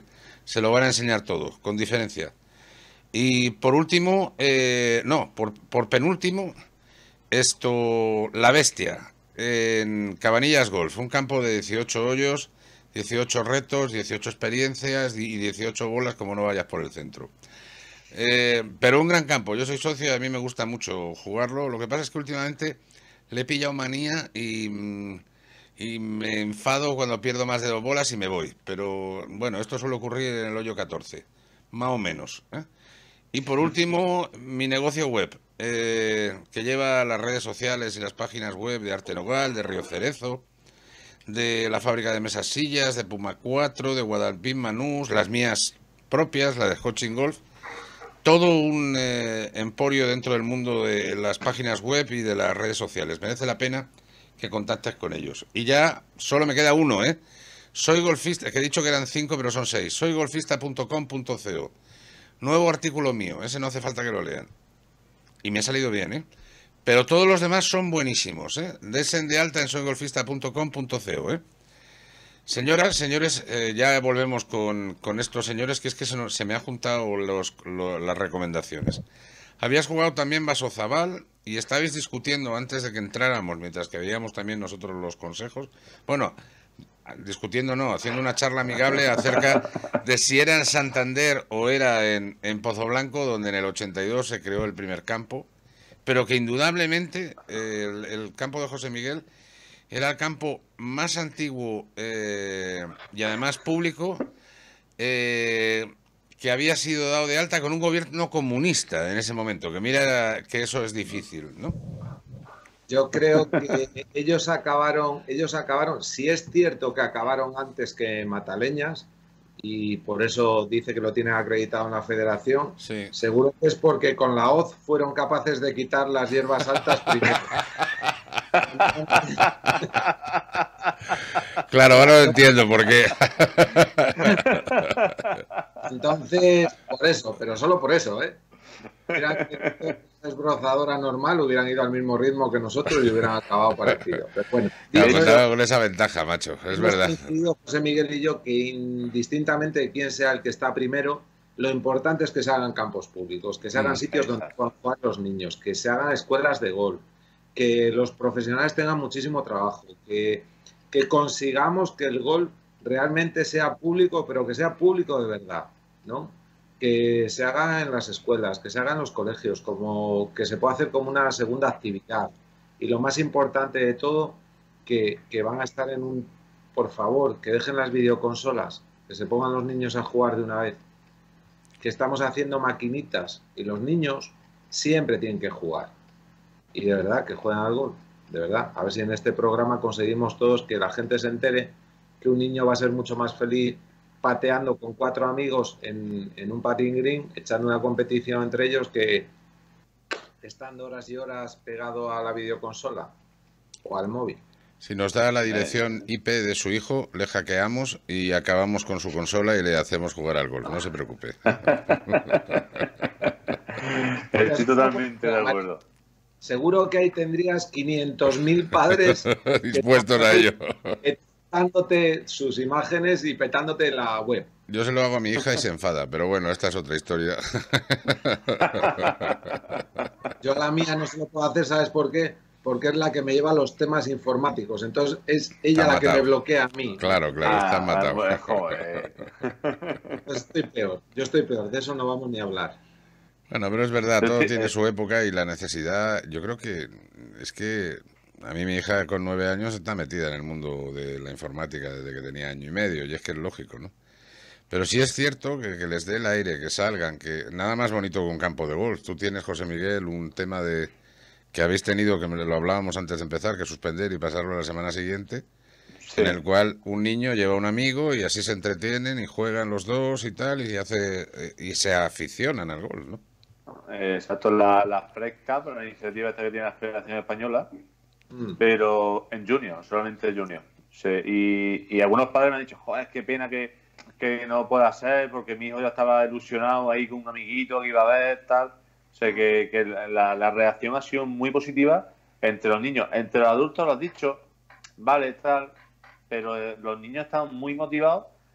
se lo van a enseñar todo, con diferencia. Y por último, eh, no, por, por penúltimo, esto, La Bestia, en Cabanillas Golf, un campo de dieciocho hoyos, dieciocho retos, dieciocho experiencias y dieciocho bolas, como no vayas por el centro. Eh, pero un gran campo, yo soy socio y a mí me gusta mucho jugarlo. Lo que pasa es que últimamente le he pillado manía y, y me enfado cuando pierdo más de dos bolas y me voy. Pero bueno, esto suele ocurrir en el hoyo catorce, más o menos, ¿eh? Y por último, mi negocio web, eh, que lleva las redes sociales y las páginas web de Arte Nogal, de Río Cerezo, de la fábrica de mesas sillas, de Puma cuatro, de Guadalpín Manús, las mías propias, la de Coaching Golf. Todo un eh, emporio dentro del mundo de las páginas web y de las redes sociales. Merece la pena que contactes con ellos. Y ya solo me queda uno, ¿eh? Soy golfista, que he dicho que eran cinco, pero son seis. soy golfista punto com punto co. Nuevo artículo mío, ese no hace falta que lo lean. Y me ha salido bien, ¿eh? Pero todos los demás son buenísimos, ¿eh? Desen de alta en soy golfista punto com punto co, ¿eh? Señoras, señores, eh, ya volvemos con, con estos señores, que es que se, nos, se me han juntado los, lo, las recomendaciones. Habías jugado también Vaso Zabal y estabais discutiendo antes de que entráramos, mientras que veíamos también nosotros los consejos. Bueno, discutiendo no, haciendo una charla amigable acerca de si era en Santander o era en, en Pozo Blanco, donde en el ochenta y dos se creó el primer campo, pero que indudablemente eh, el, el campo de José Miguel era el campo más antiguo eh, y además público eh, que había sido dado de alta con un gobierno comunista en ese momento, que mira que eso es difícil, ¿no? Yo creo que ellos acabaron, ellos acabaron, si es cierto que acabaron antes que Mataleñas, y por eso dice que lo tienen acreditado en la federación, sí. Seguro que es porque con la hoz fueron capaces de quitar las hierbas altas primero. Claro, ahora lo entiendo por qué. Entonces, por eso, pero solo por eso, ¿eh? Hubieran esbrozadora normal, hubieran ido al mismo ritmo que nosotros y hubieran acabado parecido. Pero bueno, claro, contaba con esa ventaja, macho, es verdad. José Miguel y yo, que indistintamente de quién sea el que está primero, lo importante es que se hagan campos públicos, que se hagan sitios donde puedan jugar los niños, que se hagan escuelas de golf, que los profesionales tengan muchísimo trabajo, que, que consigamos que el golf realmente sea público, pero que sea público de verdad, ¿no? Que se haga en las escuelas, que se haga en los colegios, como que se pueda hacer como una segunda actividad. Y lo más importante de todo, que, que van a estar en un... Por favor, que dejen las videoconsolas, que se pongan los niños a jugar de una vez. Que estamos haciendo maquinitas y los niños siempre tienen que jugar. Y de verdad, que jueguen al golf, de verdad. A ver si en este programa conseguimos todos que la gente se entere que un niño va a ser mucho más feliz pateando con cuatro amigos en, en un patín green, echando una competición entre ellos, que estando horas y horas pegado a la videoconsola o al móvil. Si nos da la dirección I P de su hijo, le hackeamos y acabamos con su consola y le hacemos jugar al golf, no se preocupe. Estoy totalmente de acuerdo. Seguro que ahí tendrías quinientos mil padres dispuestos a ello, petándote sus imágenes y petándote la web. Yo se lo hago a mi hija y se enfada, pero bueno, esta es otra historia. Yo a la mía no se lo puedo hacer, ¿sabes por qué? Porque es la que me lleva los temas informáticos, entonces es ella la que me bloquea a mí. Claro, claro, ah, están matados. Pues, joder. Yo estoy peor, yo estoy peor, de eso no vamos ni a hablar. Bueno, pero es verdad, todo tiene su época y la necesidad. Yo creo que es que a mí mi hija con nueve años está metida en el mundo de la informática desde que tenía año y medio, y es que es lógico, ¿no? Pero sí es cierto que, que les dé el aire, que salgan, que nada más bonito que un campo de golf. Tú tienes, José Miguel, un tema de que habéis tenido, que lo hablábamos antes de empezar, que suspender y pasarlo a la semana siguiente, sí. En el cual un niño lleva a un amigo y así se entretienen y juegan los dos y tal, y hace y se aficionan al golf, ¿no? Exacto, la, la Fresca, la iniciativa esta que tiene la Federación Española, mm. pero en junior, solamente junior. Sí, y, y algunos padres me han dicho, joder, qué pena que, que no pueda ser, porque mi hijo ya estaba ilusionado ahí con un amiguito que iba a ver, tal. O sea, que, que la, la reacción ha sido muy positiva entre los niños. Entre los adultos, lo has dicho, vale, tal, pero los niños están muy motivados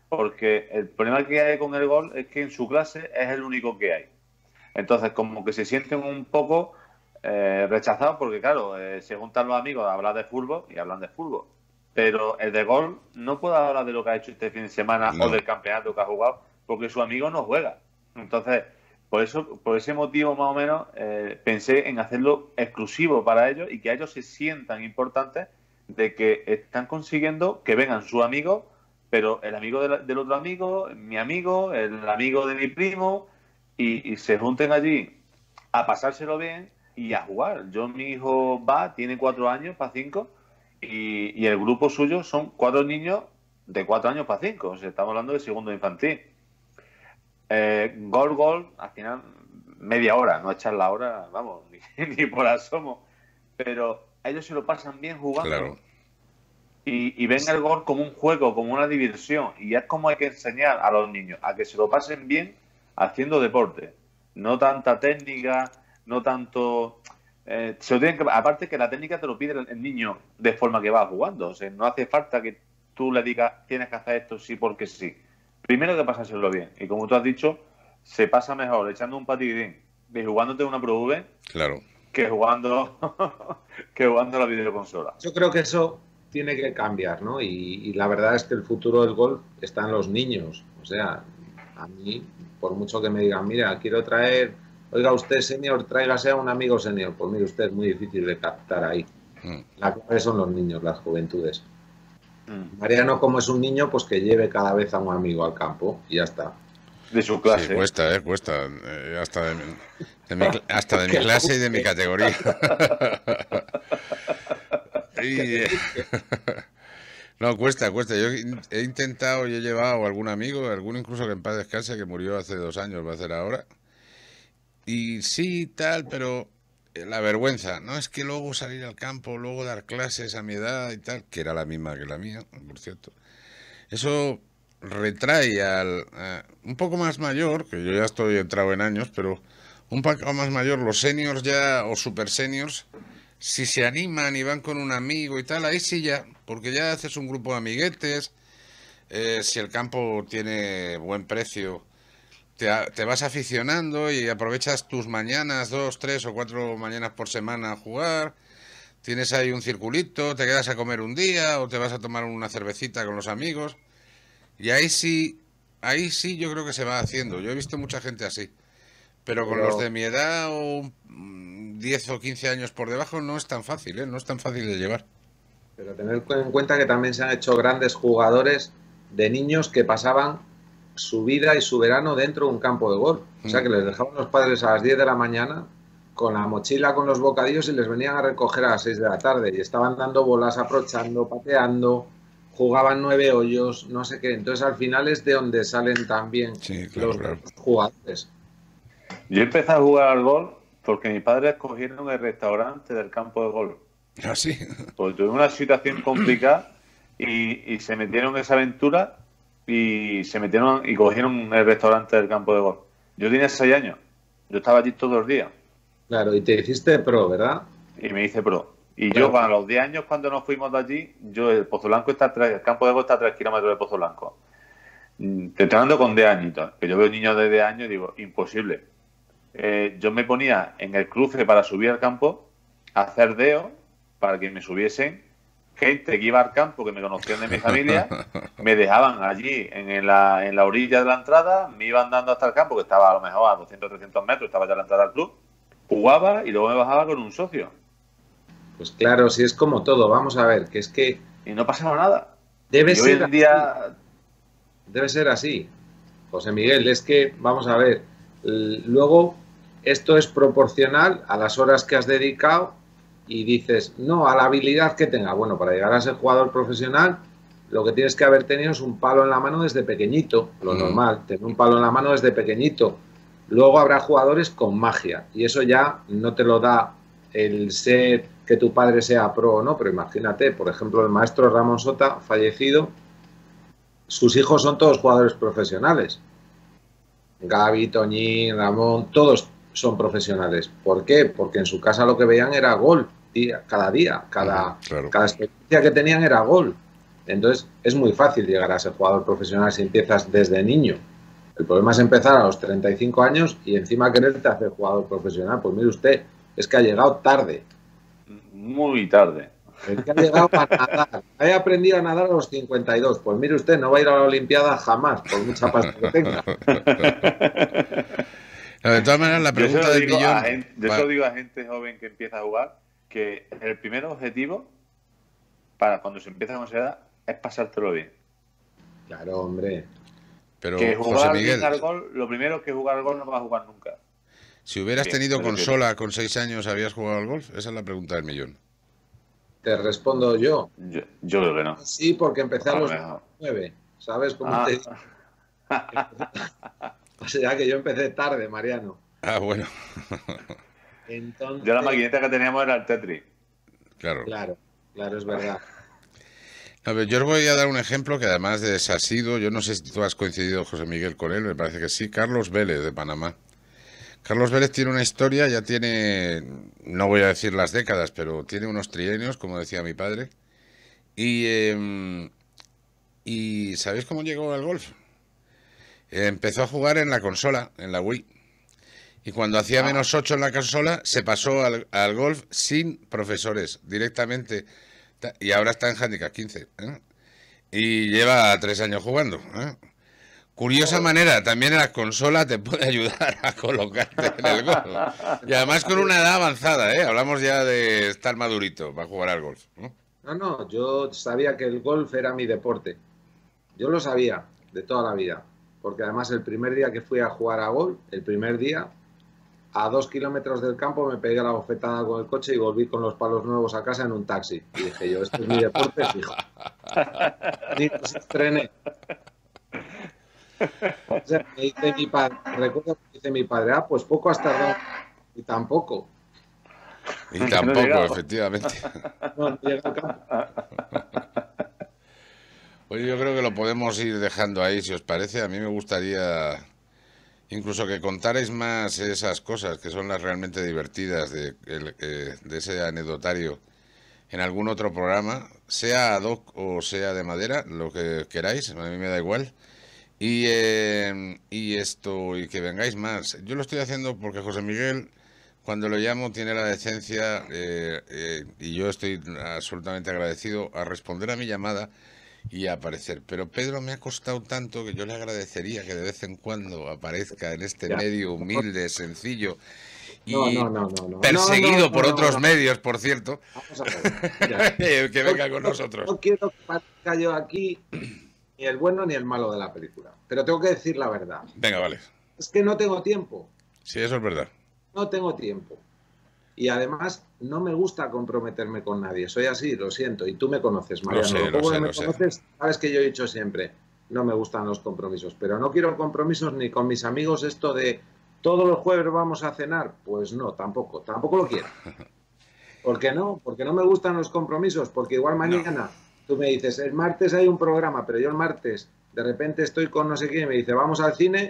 porque el problema que hay con el golf es que en su clase es el único que hay. Entonces, como que se sienten un poco eh, rechazados porque, claro, eh, se juntan los amigos a hablar de fútbol y hablan de fútbol. Pero el de golf no puede hablar de lo que ha hecho este fin de semana no. o del campeonato que ha jugado, porque su amigo no juega. Entonces, por eso, por ese motivo más o menos, eh, pensé en hacerlo exclusivo para ellos y que ellos se sientan importantes de que están consiguiendo que vengan sus amigos, pero el amigo de la, del otro amigo, mi amigo, el amigo de mi primo, y, y se junten allí a pasárselo bien y a jugar. Yo, mi hijo va, tiene cuatro años para cinco, y, y el grupo suyo son cuatro niños de cuatro años para cinco. O sea, estamos hablando de segundo infantil. Eh, gol, gol, al final media hora, no echar la hora, vamos, ni, ni por asomo, pero ellos se lo pasan bien jugando. Claro. Y, y ven el gol como un juego, como una diversión, y es como hay que enseñar a los niños a que se lo pasen bien haciendo deporte, no tanta técnica, no tanto eh, se lo tienen que, aparte que la técnica te lo pide el, el niño de forma que va jugando, o sea, no hace falta que tú le digas tienes que hacer esto sí porque sí. Primero que pasárselo bien. Y como tú has dicho, se pasa mejor echando un patitín y jugándote una Pro V claro. que jugando que jugando la videoconsola. Yo creo que eso tiene que cambiar, ¿no? Y, y la verdad es que el futuro del golf está en los niños. O sea, a mí, por mucho que me digan, mira, quiero traer, oiga usted senior, tráigase a un amigo senior. Pues mire usted, es muy difícil de captar ahí. Mm. La clave son los niños, las juventudes. Mariano, como es un niño, pues que lleve cada vez a un amigo al campo y ya está. De su clase. Sí, cuesta, eh, cuesta. Eh, hasta de mi, de mi, hasta de mi clase y de mi categoría. y, eh, no, cuesta, cuesta. Yo he intentado y he llevado a algún amigo, alguno incluso que en paz descanse, que murió hace dos años, va a ser ahora. Y sí, tal, pero la vergüenza, no es que luego salir al campo, luego dar clases a mi edad y tal, que era la misma que la mía, por cierto, eso retrae al uh, un poco más mayor, que yo ya estoy entrado en años, pero un poco más mayor, los seniors ya, o super seniors, si se animan y van con un amigo y tal, ahí sí ya, porque ya haces un grupo de amiguetes, eh, si el campo tiene buen precio, Te, te vas aficionando y aprovechas tus mañanas, dos, tres o cuatro mañanas por semana a jugar. Tienes ahí un circulito, te quedas a comer un día o te vas a tomar una cervecita con los amigos. Y ahí sí, ahí sí yo creo que se va haciendo. Yo he visto mucha gente así. Pero con pero... los de mi edad o diez o quince años por debajo no es tan fácil, ¿eh? No es tan fácil de llevar. Pero tener en cuenta que también se han hecho grandes jugadores de niños que pasaban su vida y su verano dentro de un campo de golf. O sea, que les dejaban los padres a las diez de la mañana con la mochila con los bocadillos y les venían a recoger a las seis de la tarde y estaban dando bolas, aprochando, pateando, jugaban nueve hoyos, no sé qué. Entonces, al final es de donde salen también sí, claro, los claro. jugadores. Yo empecé a jugar al golf porque mis padres escogieron el restaurante del campo de golf. ¿Ah, sí? Pues tuve una situación complicada y, y se metieron en esa aventura y se metieron y cogieron el restaurante del campo de golf. Yo tenía seis años, yo estaba allí todos los días. Claro, y te hiciste pro, ¿verdad? Y me hice pro. Y claro. yo, a los diez años, cuando nos fuimos de allí, yo, el Pozo Blanco está a tres, el campo de golf está a tres kilómetros de Pozo Blanco. Te estoy hablando con diez añitos, que yo veo niños de diez años y digo, imposible. Eh, yo me ponía en el cruce para subir al campo, a hacer deo, para que me subiesen gente que iba al campo, que me conocían de mi familia, me dejaban allí en la, en la orilla de la entrada, me iban dando hasta el campo, que estaba a lo mejor a doscientos, trescientos metros, estaba ya la entrada al club, jugaba y luego me bajaba con un socio. Pues claro, si es como todo, vamos a ver, que es que... Y no pasaba nada. Debe y ser hoy en así. día... Debe ser así. José Miguel, es que, vamos a ver, luego esto es proporcional a las horas que has dedicado y dices, no, a la habilidad que tenga. Bueno, para llegar a ser jugador profesional, lo que tienes que haber tenido es un palo en la mano desde pequeñito, lo mm. normal, tener un palo en la mano desde pequeñito. Luego habrá jugadores con magia, y eso ya no te lo da el ser que tu padre sea pro o no, pero imagínate, por ejemplo, el maestro Ramón Sota, fallecido, sus hijos son todos jugadores profesionales. Gaby, Toñín, Ramón, todos son profesionales. ¿Por qué? Porque en su casa lo que veían era gol, día, cada día, cada, claro. cada experiencia que tenían era gol. Entonces es muy fácil llegar a ser jugador profesional si empiezas desde niño. El problema es empezar a los treinta y cinco años y encima quererte hacer jugador profesional. Pues mire usted, es que ha llegado tarde. Muy tarde. Es que ha llegado a nadar. He aprendido a nadar a los cincuenta y dos. Pues mire usted, no va a ir a la Olimpiada jamás, por mucha pasta que tenga. No, de todas maneras, la pregunta del millón... Gente, de eso digo a gente joven que empieza a jugar, que el primer objetivo para cuando se empieza con esa edad es pasártelo bien. Claro, hombre. Pero, que jugar José Miguel, al gol, lo primero que jugar al gol no vas a jugar nunca. Si hubieras Bien, tenido pero consola con seis años, ¿habías jugado al golf? Esa es la pregunta del millón. Te respondo yo. Yo, yo creo que no. Sí, porque empecé a los mejor. nueve. ¿Sabes cómo Ah. te digo? O sea que yo empecé tarde, Mariano. Ah, bueno. Entonces, Yo la maquineta que teníamos era el Tetris. Claro. Claro, claro, es verdad. A ver, yo os voy a dar un ejemplo que además de Sasido, yo no sé si tú has coincidido, José Miguel, con él, me parece que sí, Carlos Vélez, de Panamá. Carlos Vélez tiene una historia, ya tiene, no voy a decir las décadas, pero tiene unos trienios, como decía mi padre. Y, eh, y ¿sabéis cómo llegó al golf? Eh, empezó a jugar en la consola, en la Wii. Y cuando hacía menos ocho en la consola, se pasó al, al golf sin profesores, directamente. Y ahora está en handicap quince. ¿eh? Y lleva tres años jugando. ¿eh? Curiosa manera, también la consola te puede ayudar a colocarte en el golf. Y además con una edad avanzada, ¿eh? Hablamos ya de estar madurito para jugar al golf. ¿no? No, no, yo sabía que el golf era mi deporte. Yo lo sabía de toda la vida. Porque además el primer día que fui a jugar a golf, el primer día, a dos kilómetros del campo me pegué la bofetada con el coche y volví con los palos nuevos a casa en un taxi. Y dije yo, este es mi deporte fijo. Ni los estrené. O sea, me dice mi padre, recuerdo que dice mi padre, ah, pues poco has tardado. Y tampoco. Y tampoco, efectivamente. No, no llega al campo. Oye, yo creo que lo podemos ir dejando ahí, si os parece. A mí me gustaría incluso que contarais más esas cosas que son las realmente divertidas de, de ese anecdotario en algún otro programa, sea ad hoc o sea de madera, lo que queráis, a mí me da igual. Y, eh, y esto, y que vengáis más. Yo lo estoy haciendo porque José Miguel, cuando lo llamo, tiene la decencia, eh, eh, y yo estoy absolutamente agradecido, a responder a mi llamada y a aparecer. Pero Pedro me ha costado tanto que yo le agradecería que de vez en cuando aparezca en este Ya. medio humilde, sencillo y No, no, no, no, no. perseguido No, no, por no, otros no. medios, por cierto, Vamos a ver. Ya. que venga con No, nosotros. No quiero que parezca yo aquí ni el bueno ni el malo de la película. Pero tengo que decir la verdad. Venga, vale. Es que no tengo tiempo. Sí, eso es verdad. No tengo tiempo. Y además no me gusta comprometerme con nadie. Soy así, lo siento. Y tú me conoces, Mariano. sé, Lo lo poco sé, que me lo sé. conoces, sabes que yo he dicho siempre, no me gustan los compromisos. Pero no quiero compromisos ni con mis amigos esto de todos los jueves vamos a cenar. Pues no, tampoco. Tampoco lo quiero. ¿Por qué no? Porque no me gustan los compromisos. Porque igual mañana tú me dices, el martes hay un programa, pero yo el martes de repente estoy con no sé quién y me dice, vamos al cine.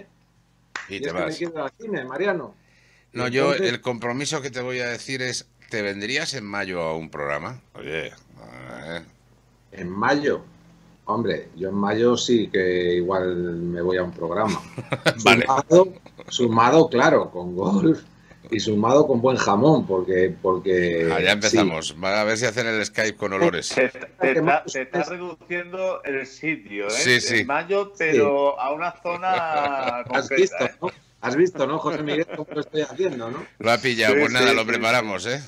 Y Y te es que me vas. quiero ir al cine, Mariano. Y No, yo entonces- el compromiso que te voy a decir es, ¿te vendrías en mayo a un programa? Oye, eh, En mayo. Hombre, yo en mayo sí que igual me voy a un programa. Vale. Sumado, sumado, claro, con golf y sumado con buen jamón, porque... porque ah, ya empezamos. Va a ver si hacen el Skype con olores. Te, te está, te está reduciendo el sitio, ¿eh? Sí, sí. En mayo, pero a una zona Sí. Has concreta, visto, ¿eh? ¿no? Has visto, ¿no, José Miguel, cómo lo estoy haciendo, ¿no? Lo ha pillado, Sí, pues nada, sí, lo sí, preparamos, ¿eh?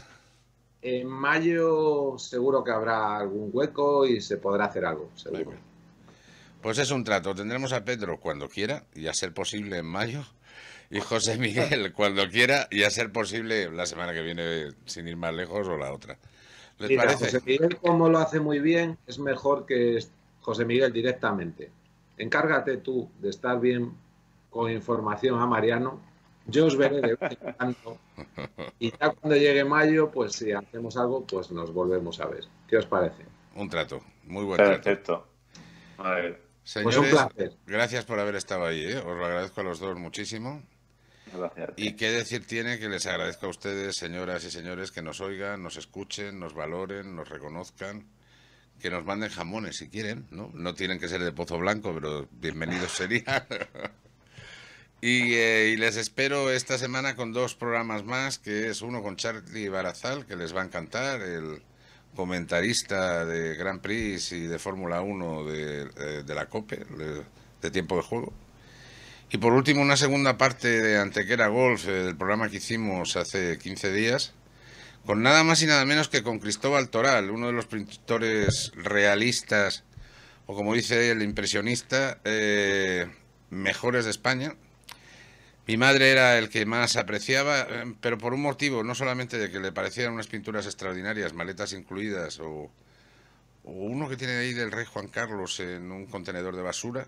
En mayo seguro que habrá algún hueco y se podrá hacer algo, seguro. Venga. Pues es un trato. Tendremos a Pedro cuando quiera y a ser posible en mayo. Y José Miguel cuando quiera y a ser posible la semana que viene, sin ir más lejos, o la otra. ¿Les Mira, parece? José Miguel, como lo hace muy bien, es mejor que José Miguel directamente. Encárgate tú de estar bien con información a Mariano. Yo os veré de vez en cuando. Y ya cuando llegue mayo, pues si hacemos algo, pues nos volvemos a ver. ¿Qué os parece? Un trato. Muy buen trato. Perfecto. A ver, Señores, Pues un placer. gracias por haber estado ahí, ¿eh? Os lo agradezco a los dos muchísimo. gracias. Y qué decir tiene que les agradezco a ustedes, señoras y señores, que nos oigan, nos escuchen, nos valoren, nos reconozcan, que nos manden jamones si quieren, ¿no? No tienen que ser de Pozo Blanco, pero bienvenidos serían. y, eh, y les espero esta semana con dos programas más, que es uno con Charlie Barazal, que les va a encantar, el comentarista de Grand Prix y de Fórmula uno de, de, de la COPE, de, de Tiempo de Juego. Y por último, una segunda parte de Antequera Golf, eh, del programa que hicimos hace quince días, con nada más y nada menos que con Cristóbal Toral, uno de los pintores realistas, o como dice el impresionista, eh, mejores de España. Mi madre era el que más apreciaba, eh, pero por un motivo, no solamente de que le parecieran unas pinturas extraordinarias, maletas incluidas, o, o uno que tiene ahí del rey Juan Carlos en un contenedor de basura,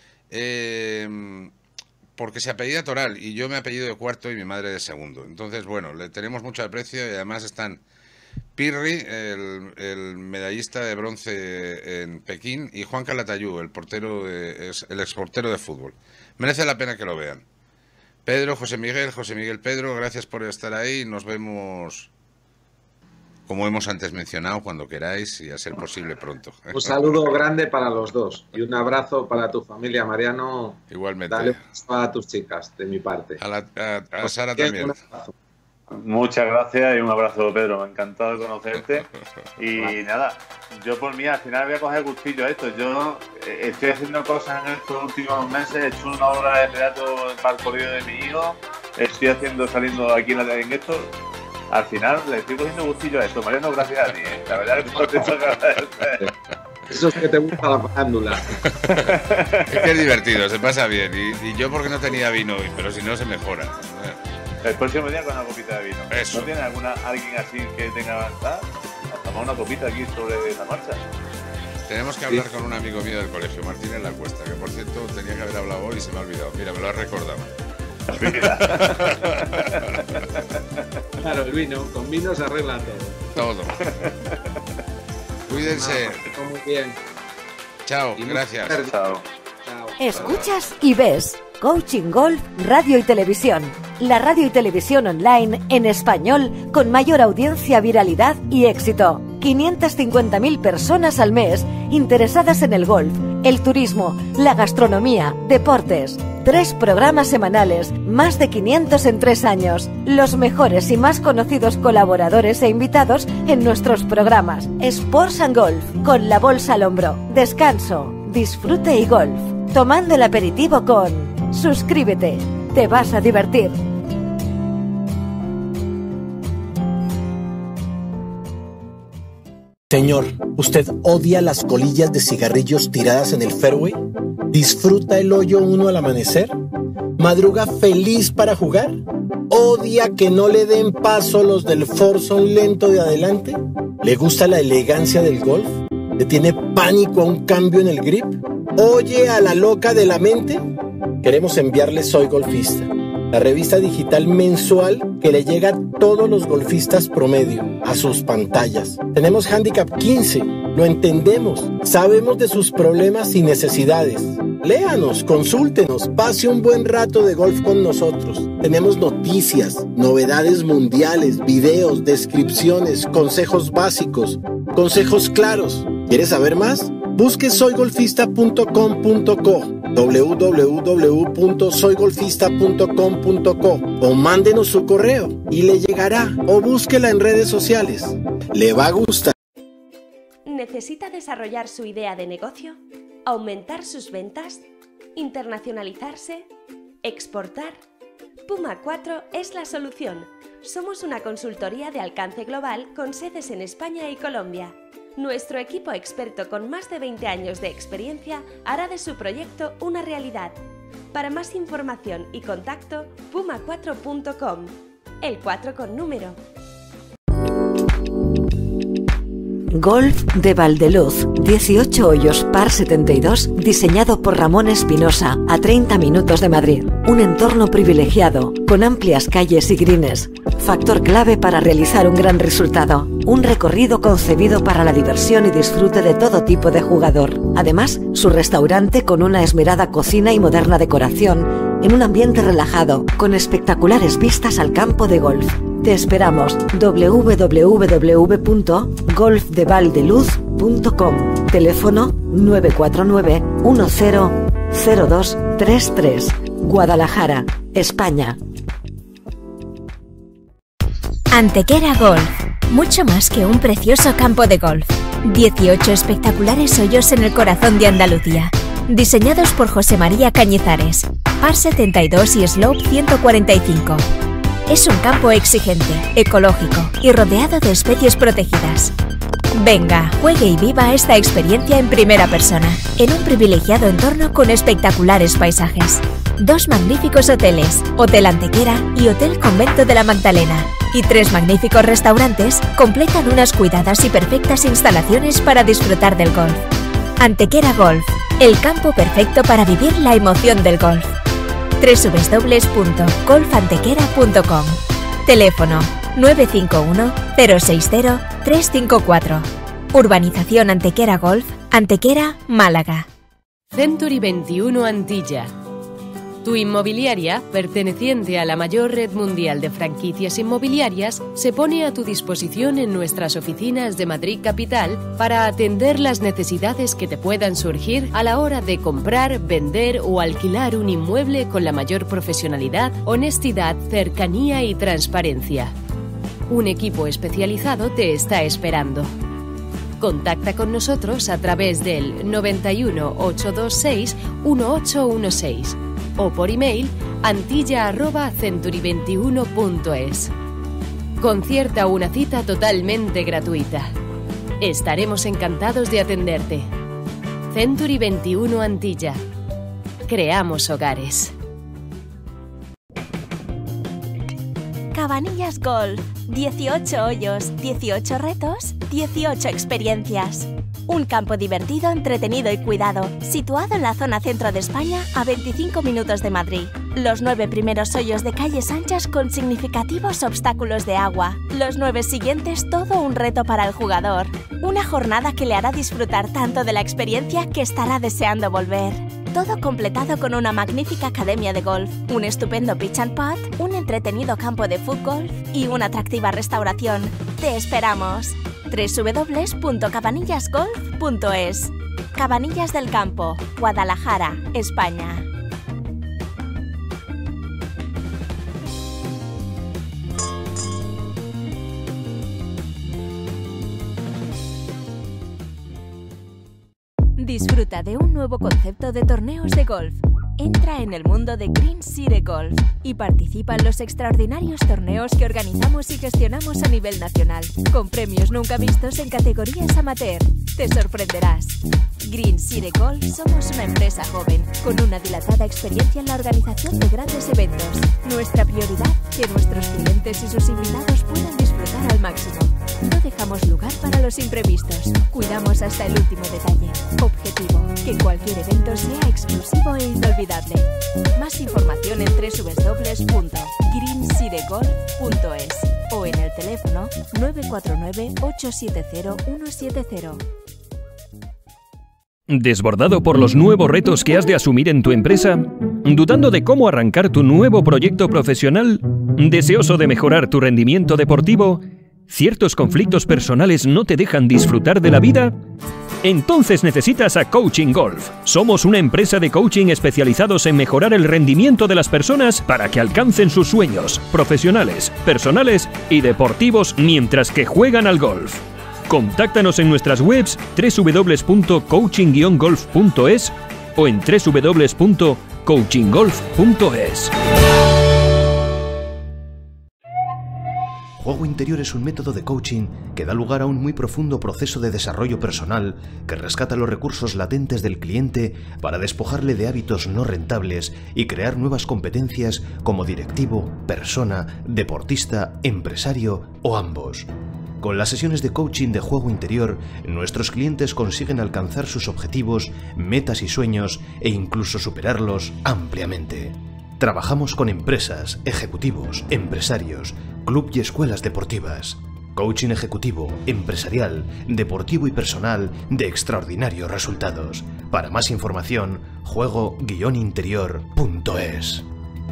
eh, porque se apellida Toral y yo me apellido de cuarto y mi madre de segundo. Entonces, bueno, le tenemos mucho aprecio y además están Pirri, el, el medallista de bronce en Pekín, y Juan Calatayud, el portero de, es el exportero de fútbol. Merece la pena que lo vean. Pedro, José Miguel, José Miguel Pedro, gracias por estar ahí. Nos vemos, como hemos antes mencionado, cuando queráis y a ser posible pronto. Un saludo grande para los dos y un abrazo para tu familia, Mariano. Igualmente. Dale un beso a tus chicas, de mi parte. A, la, a, a Sara también. Muchas gracias y un abrazo, Pedro. Me ha encantado de conocerte. Y nada, yo por mí al final voy a coger gustillo a esto. Yo eh, estoy haciendo cosas en estos últimos meses. He hecho una obra de teatro para el colegio de mi hijo. Estoy haciendo, saliendo aquí en, la, en esto. Al final le estoy cogiendo gustillo a esto. Mariano, gracias a ti. ¿eh? La verdad es que no te tengo que agradecer. Eso es que te gusta la farándula. Es que es divertido, se pasa bien. Y, y yo porque no tenía vino hoy, pero si no se mejora. El próximo día con una copita de vino. Eso. ¿No tiene alguna alguien así que tenga avanzada? A tomar una copita aquí sobre la marcha. Tenemos que hablar sí. con un amigo mío del colegio, Martín en la Cuesta, que por cierto tenía que haber hablado hoy y se me ha olvidado. Mira, me lo has recordado. Claro, el vino. Con vino se arregla todo. Todo. Cuídense. Ah, muy bien. Chao, y gracias. Chao. Chao. Escuchas y ves Coaching Golf, Radio y Televisión. La radio y televisión online en español con mayor audiencia, viralidad y éxito. quinientas cincuenta mil personas al mes interesadas en el golf, el turismo, la gastronomía, deportes. Tres programas semanales, más de quinientos en tres años. Los mejores y más conocidos colaboradores e invitados en nuestros programas. Sports and Golf, con la bolsa al hombro. Descanso, disfrute y golf. Tomando el aperitivo con... Suscríbete, te vas a divertir. Señor, ¿usted odia las colillas de cigarrillos tiradas en el fairway? ¿Disfruta el hoyo uno al amanecer? ¿Madruga feliz para jugar? ¿Odia que no le den paso los del foursome lento de adelante? ¿Le gusta la elegancia del golf? ¿Le tiene pánico a un cambio en el grip? ¿Oye a la loca de la mente? Queremos enviarle Soy Golfista, la revista digital mensual que le llega a todos los golfistas promedio, a sus pantallas. Tenemos Handicap quince, lo entendemos, sabemos de sus problemas y necesidades. Léanos, consúltenos, pase un buen rato de golf con nosotros. Tenemos noticias, novedades mundiales, videos, descripciones, consejos básicos, consejos claros. ¿Quieres saber más? Busque soy golfista punto com punto co, doble u doble u doble u punto soy golfista punto com punto co o mándenos su correo y le llegará, o búsquela en redes sociales. Le va a gustar. ¿Necesita desarrollar su idea de negocio? ¿Aumentar sus ventas? ¿Internacionalizarse? ¿Exportar? Puma cuatro es la solución. Somos una consultoría de alcance global con sedes en España y Colombia. Nuestro equipo experto con más de veinte años de experiencia hará de su proyecto una realidad. Para más información y contacto, puma cuatro punto com. El cuatro con número. Golf de Valdeluz, dieciocho hoyos par setenta y dos, diseñado por Ramón Espinosa, a treinta minutos de Madrid. Un entorno privilegiado, con amplias calles y greens, factor clave para realizar un gran resultado. Un recorrido concebido para la diversión y disfrute de todo tipo de jugador. Además, su restaurante con una esmerada cocina y moderna decoración en un ambiente relajado, con espectaculares vistas al campo de golf. Te esperamos. doble u doble u doble u punto golf de valdeluz punto com. Teléfono nueve cuatro nueve uno cero cero dos tres tres. Guadalajara, España. Antequera Golf. Mucho más que un precioso campo de golf. dieciocho espectaculares hoyos en el corazón de Andalucía. Diseñados por José María Cañizares. Par setenta y dos y Slope ciento cuarenta y cinco. Es un campo exigente, ecológico y rodeado de especies protegidas. Venga, juegue y viva esta experiencia en primera persona, en un privilegiado entorno con espectaculares paisajes. Dos magníficos hoteles, Hotel Antequera y Hotel Convento de la Magdalena, y tres magníficos restaurantes completan unas cuidadas y perfectas instalaciones para disfrutar del golf. Antequera Golf, el campo perfecto para vivir la emoción del golf. doble u doble u doble u punto golf antequera punto com. Teléfono nueve cinco uno cero seis cero tres cinco cuatro. Urbanización Antequera Golf, Antequera, Málaga. Century veintiuno Antilla. Tu inmobiliaria, perteneciente a la mayor red mundial de franquicias inmobiliarias, se pone a tu disposición en nuestras oficinas de Madrid Capital para atender las necesidades que te puedan surgir a la hora de comprar, vender o alquilar un inmueble con la mayor profesionalidad, honestidad, cercanía y transparencia. Un equipo especializado te está esperando. Contacta con nosotros a través del noventa y uno, ochocientos veintiséis, dieciocho dieciséis o por email antilla arroba century veintiuno punto es. Concierta una cita totalmente gratuita. Estaremos encantados de atenderte. Century veintiuno Antilla. Creamos hogares. Cabanillas Golf. dieciocho hoyos, dieciocho retos, dieciocho experiencias. Un campo divertido, entretenido y cuidado, situado en la zona centro de España a veinticinco minutos de Madrid. Los nueve primeros hoyos de calles anchas con significativos obstáculos de agua. Los nueve siguientes todo un reto para el jugador. Una jornada que le hará disfrutar tanto de la experiencia que estará deseando volver. Todo completado con una magnífica academia de golf, un estupendo pitch and putt, un entretenido campo de fútbol y una atractiva restauración. ¡Te esperamos! doble u doble u doble u punto cabanillas golf punto es. Cabanillas del Campo, Guadalajara, España. Disfruta de un nuevo concepto de torneos de golf. Entra en el mundo de Green City Golf y participa en los extraordinarios torneos que organizamos y gestionamos a nivel nacional, con premios nunca vistos en categorías amateur. Te sorprenderás. Green City Golf somos una empresa joven, con una dilatada experiencia en la organización de grandes eventos. Nuestra prioridad, que nuestros clientes y sus invitados puedan disfrutar al máximo. No dejamos lugar para los imprevistos. Cuidamos hasta el último detalle. Objetivo, que cualquier evento sea exclusivo e inolvidable. Más información en doble u doble u doble u punto green city golf punto es o en el teléfono nueve cuatro nueve ocho siete cero uno siete cero. ¿Desbordado por los nuevos retos que has de asumir en tu empresa? ¿Dudando de cómo arrancar tu nuevo proyecto profesional? ¿Deseoso de mejorar tu rendimiento deportivo? ¿Ciertos conflictos personales no te dejan disfrutar de la vida? Entonces necesitas a Coaching Golf. Somos una empresa de coaching especializados en mejorar el rendimiento de las personas para que alcancen sus sueños profesionales, personales y deportivos mientras que juegan al golf. Contáctanos en nuestras webs doble u doble u doble u punto coaching guion golf punto es o en doble u doble u doble u punto coaching golf punto es. Juego interior es un método de coaching que da lugar a un muy profundo proceso de desarrollo personal que rescata los recursos latentes del cliente para despojarle de hábitos no rentables y crear nuevas competencias como directivo, persona, deportista, empresario o ambos. Con las sesiones de coaching de juego interior, nuestros clientes consiguen alcanzar sus objetivos, metas y sueños e incluso superarlos ampliamente. Trabajamos con empresas, ejecutivos, empresarios, club y escuelas deportivas, coaching ejecutivo, empresarial, deportivo y personal de extraordinarios resultados. Para más información, juego guion interior punto es.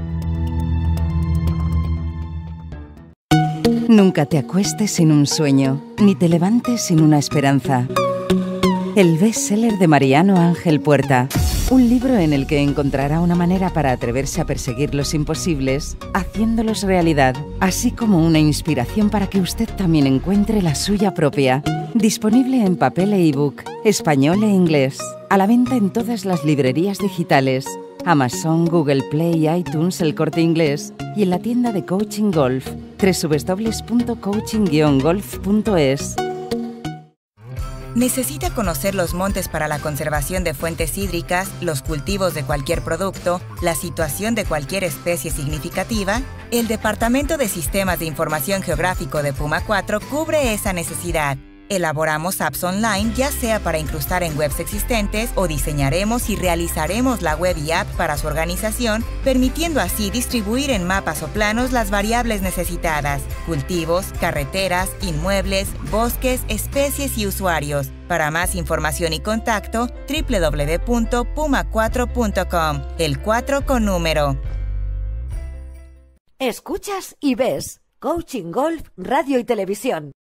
Nunca te acuestes sin un sueño, ni te levantes sin una esperanza. El bestseller de Mariano Ángel Puerta. Un libro en el que encontrará una manera para atreverse a perseguir los imposibles, haciéndolos realidad, así como una inspiración para que usted también encuentre la suya propia. Disponible en papel e ebook, español e inglés. A la venta en todas las librerías digitales. Amazon, Google Play, iTunes, El Corte Inglés y en la tienda de Coaching Golf, doble u doble u doble u punto coaching guion golf punto es. ¿Necesita conocer los montes para la conservación de fuentes hídricas, los cultivos de cualquier producto, la situación de cualquier especie significativa? El Departamento de Sistemas de Información Geográfico de Puma cuatro cubre esa necesidad. Elaboramos apps online, ya sea para incrustar en webs existentes o diseñaremos y realizaremos la web y app para su organización, permitiendo así distribuir en mapas o planos las variables necesitadas, cultivos, carreteras, inmuebles, bosques, especies y usuarios. Para más información y contacto, doble u doble u doble u punto puma cuatro punto com, el cuatro con número. Escuchas y ves Coaching Golf Radio y Televisión.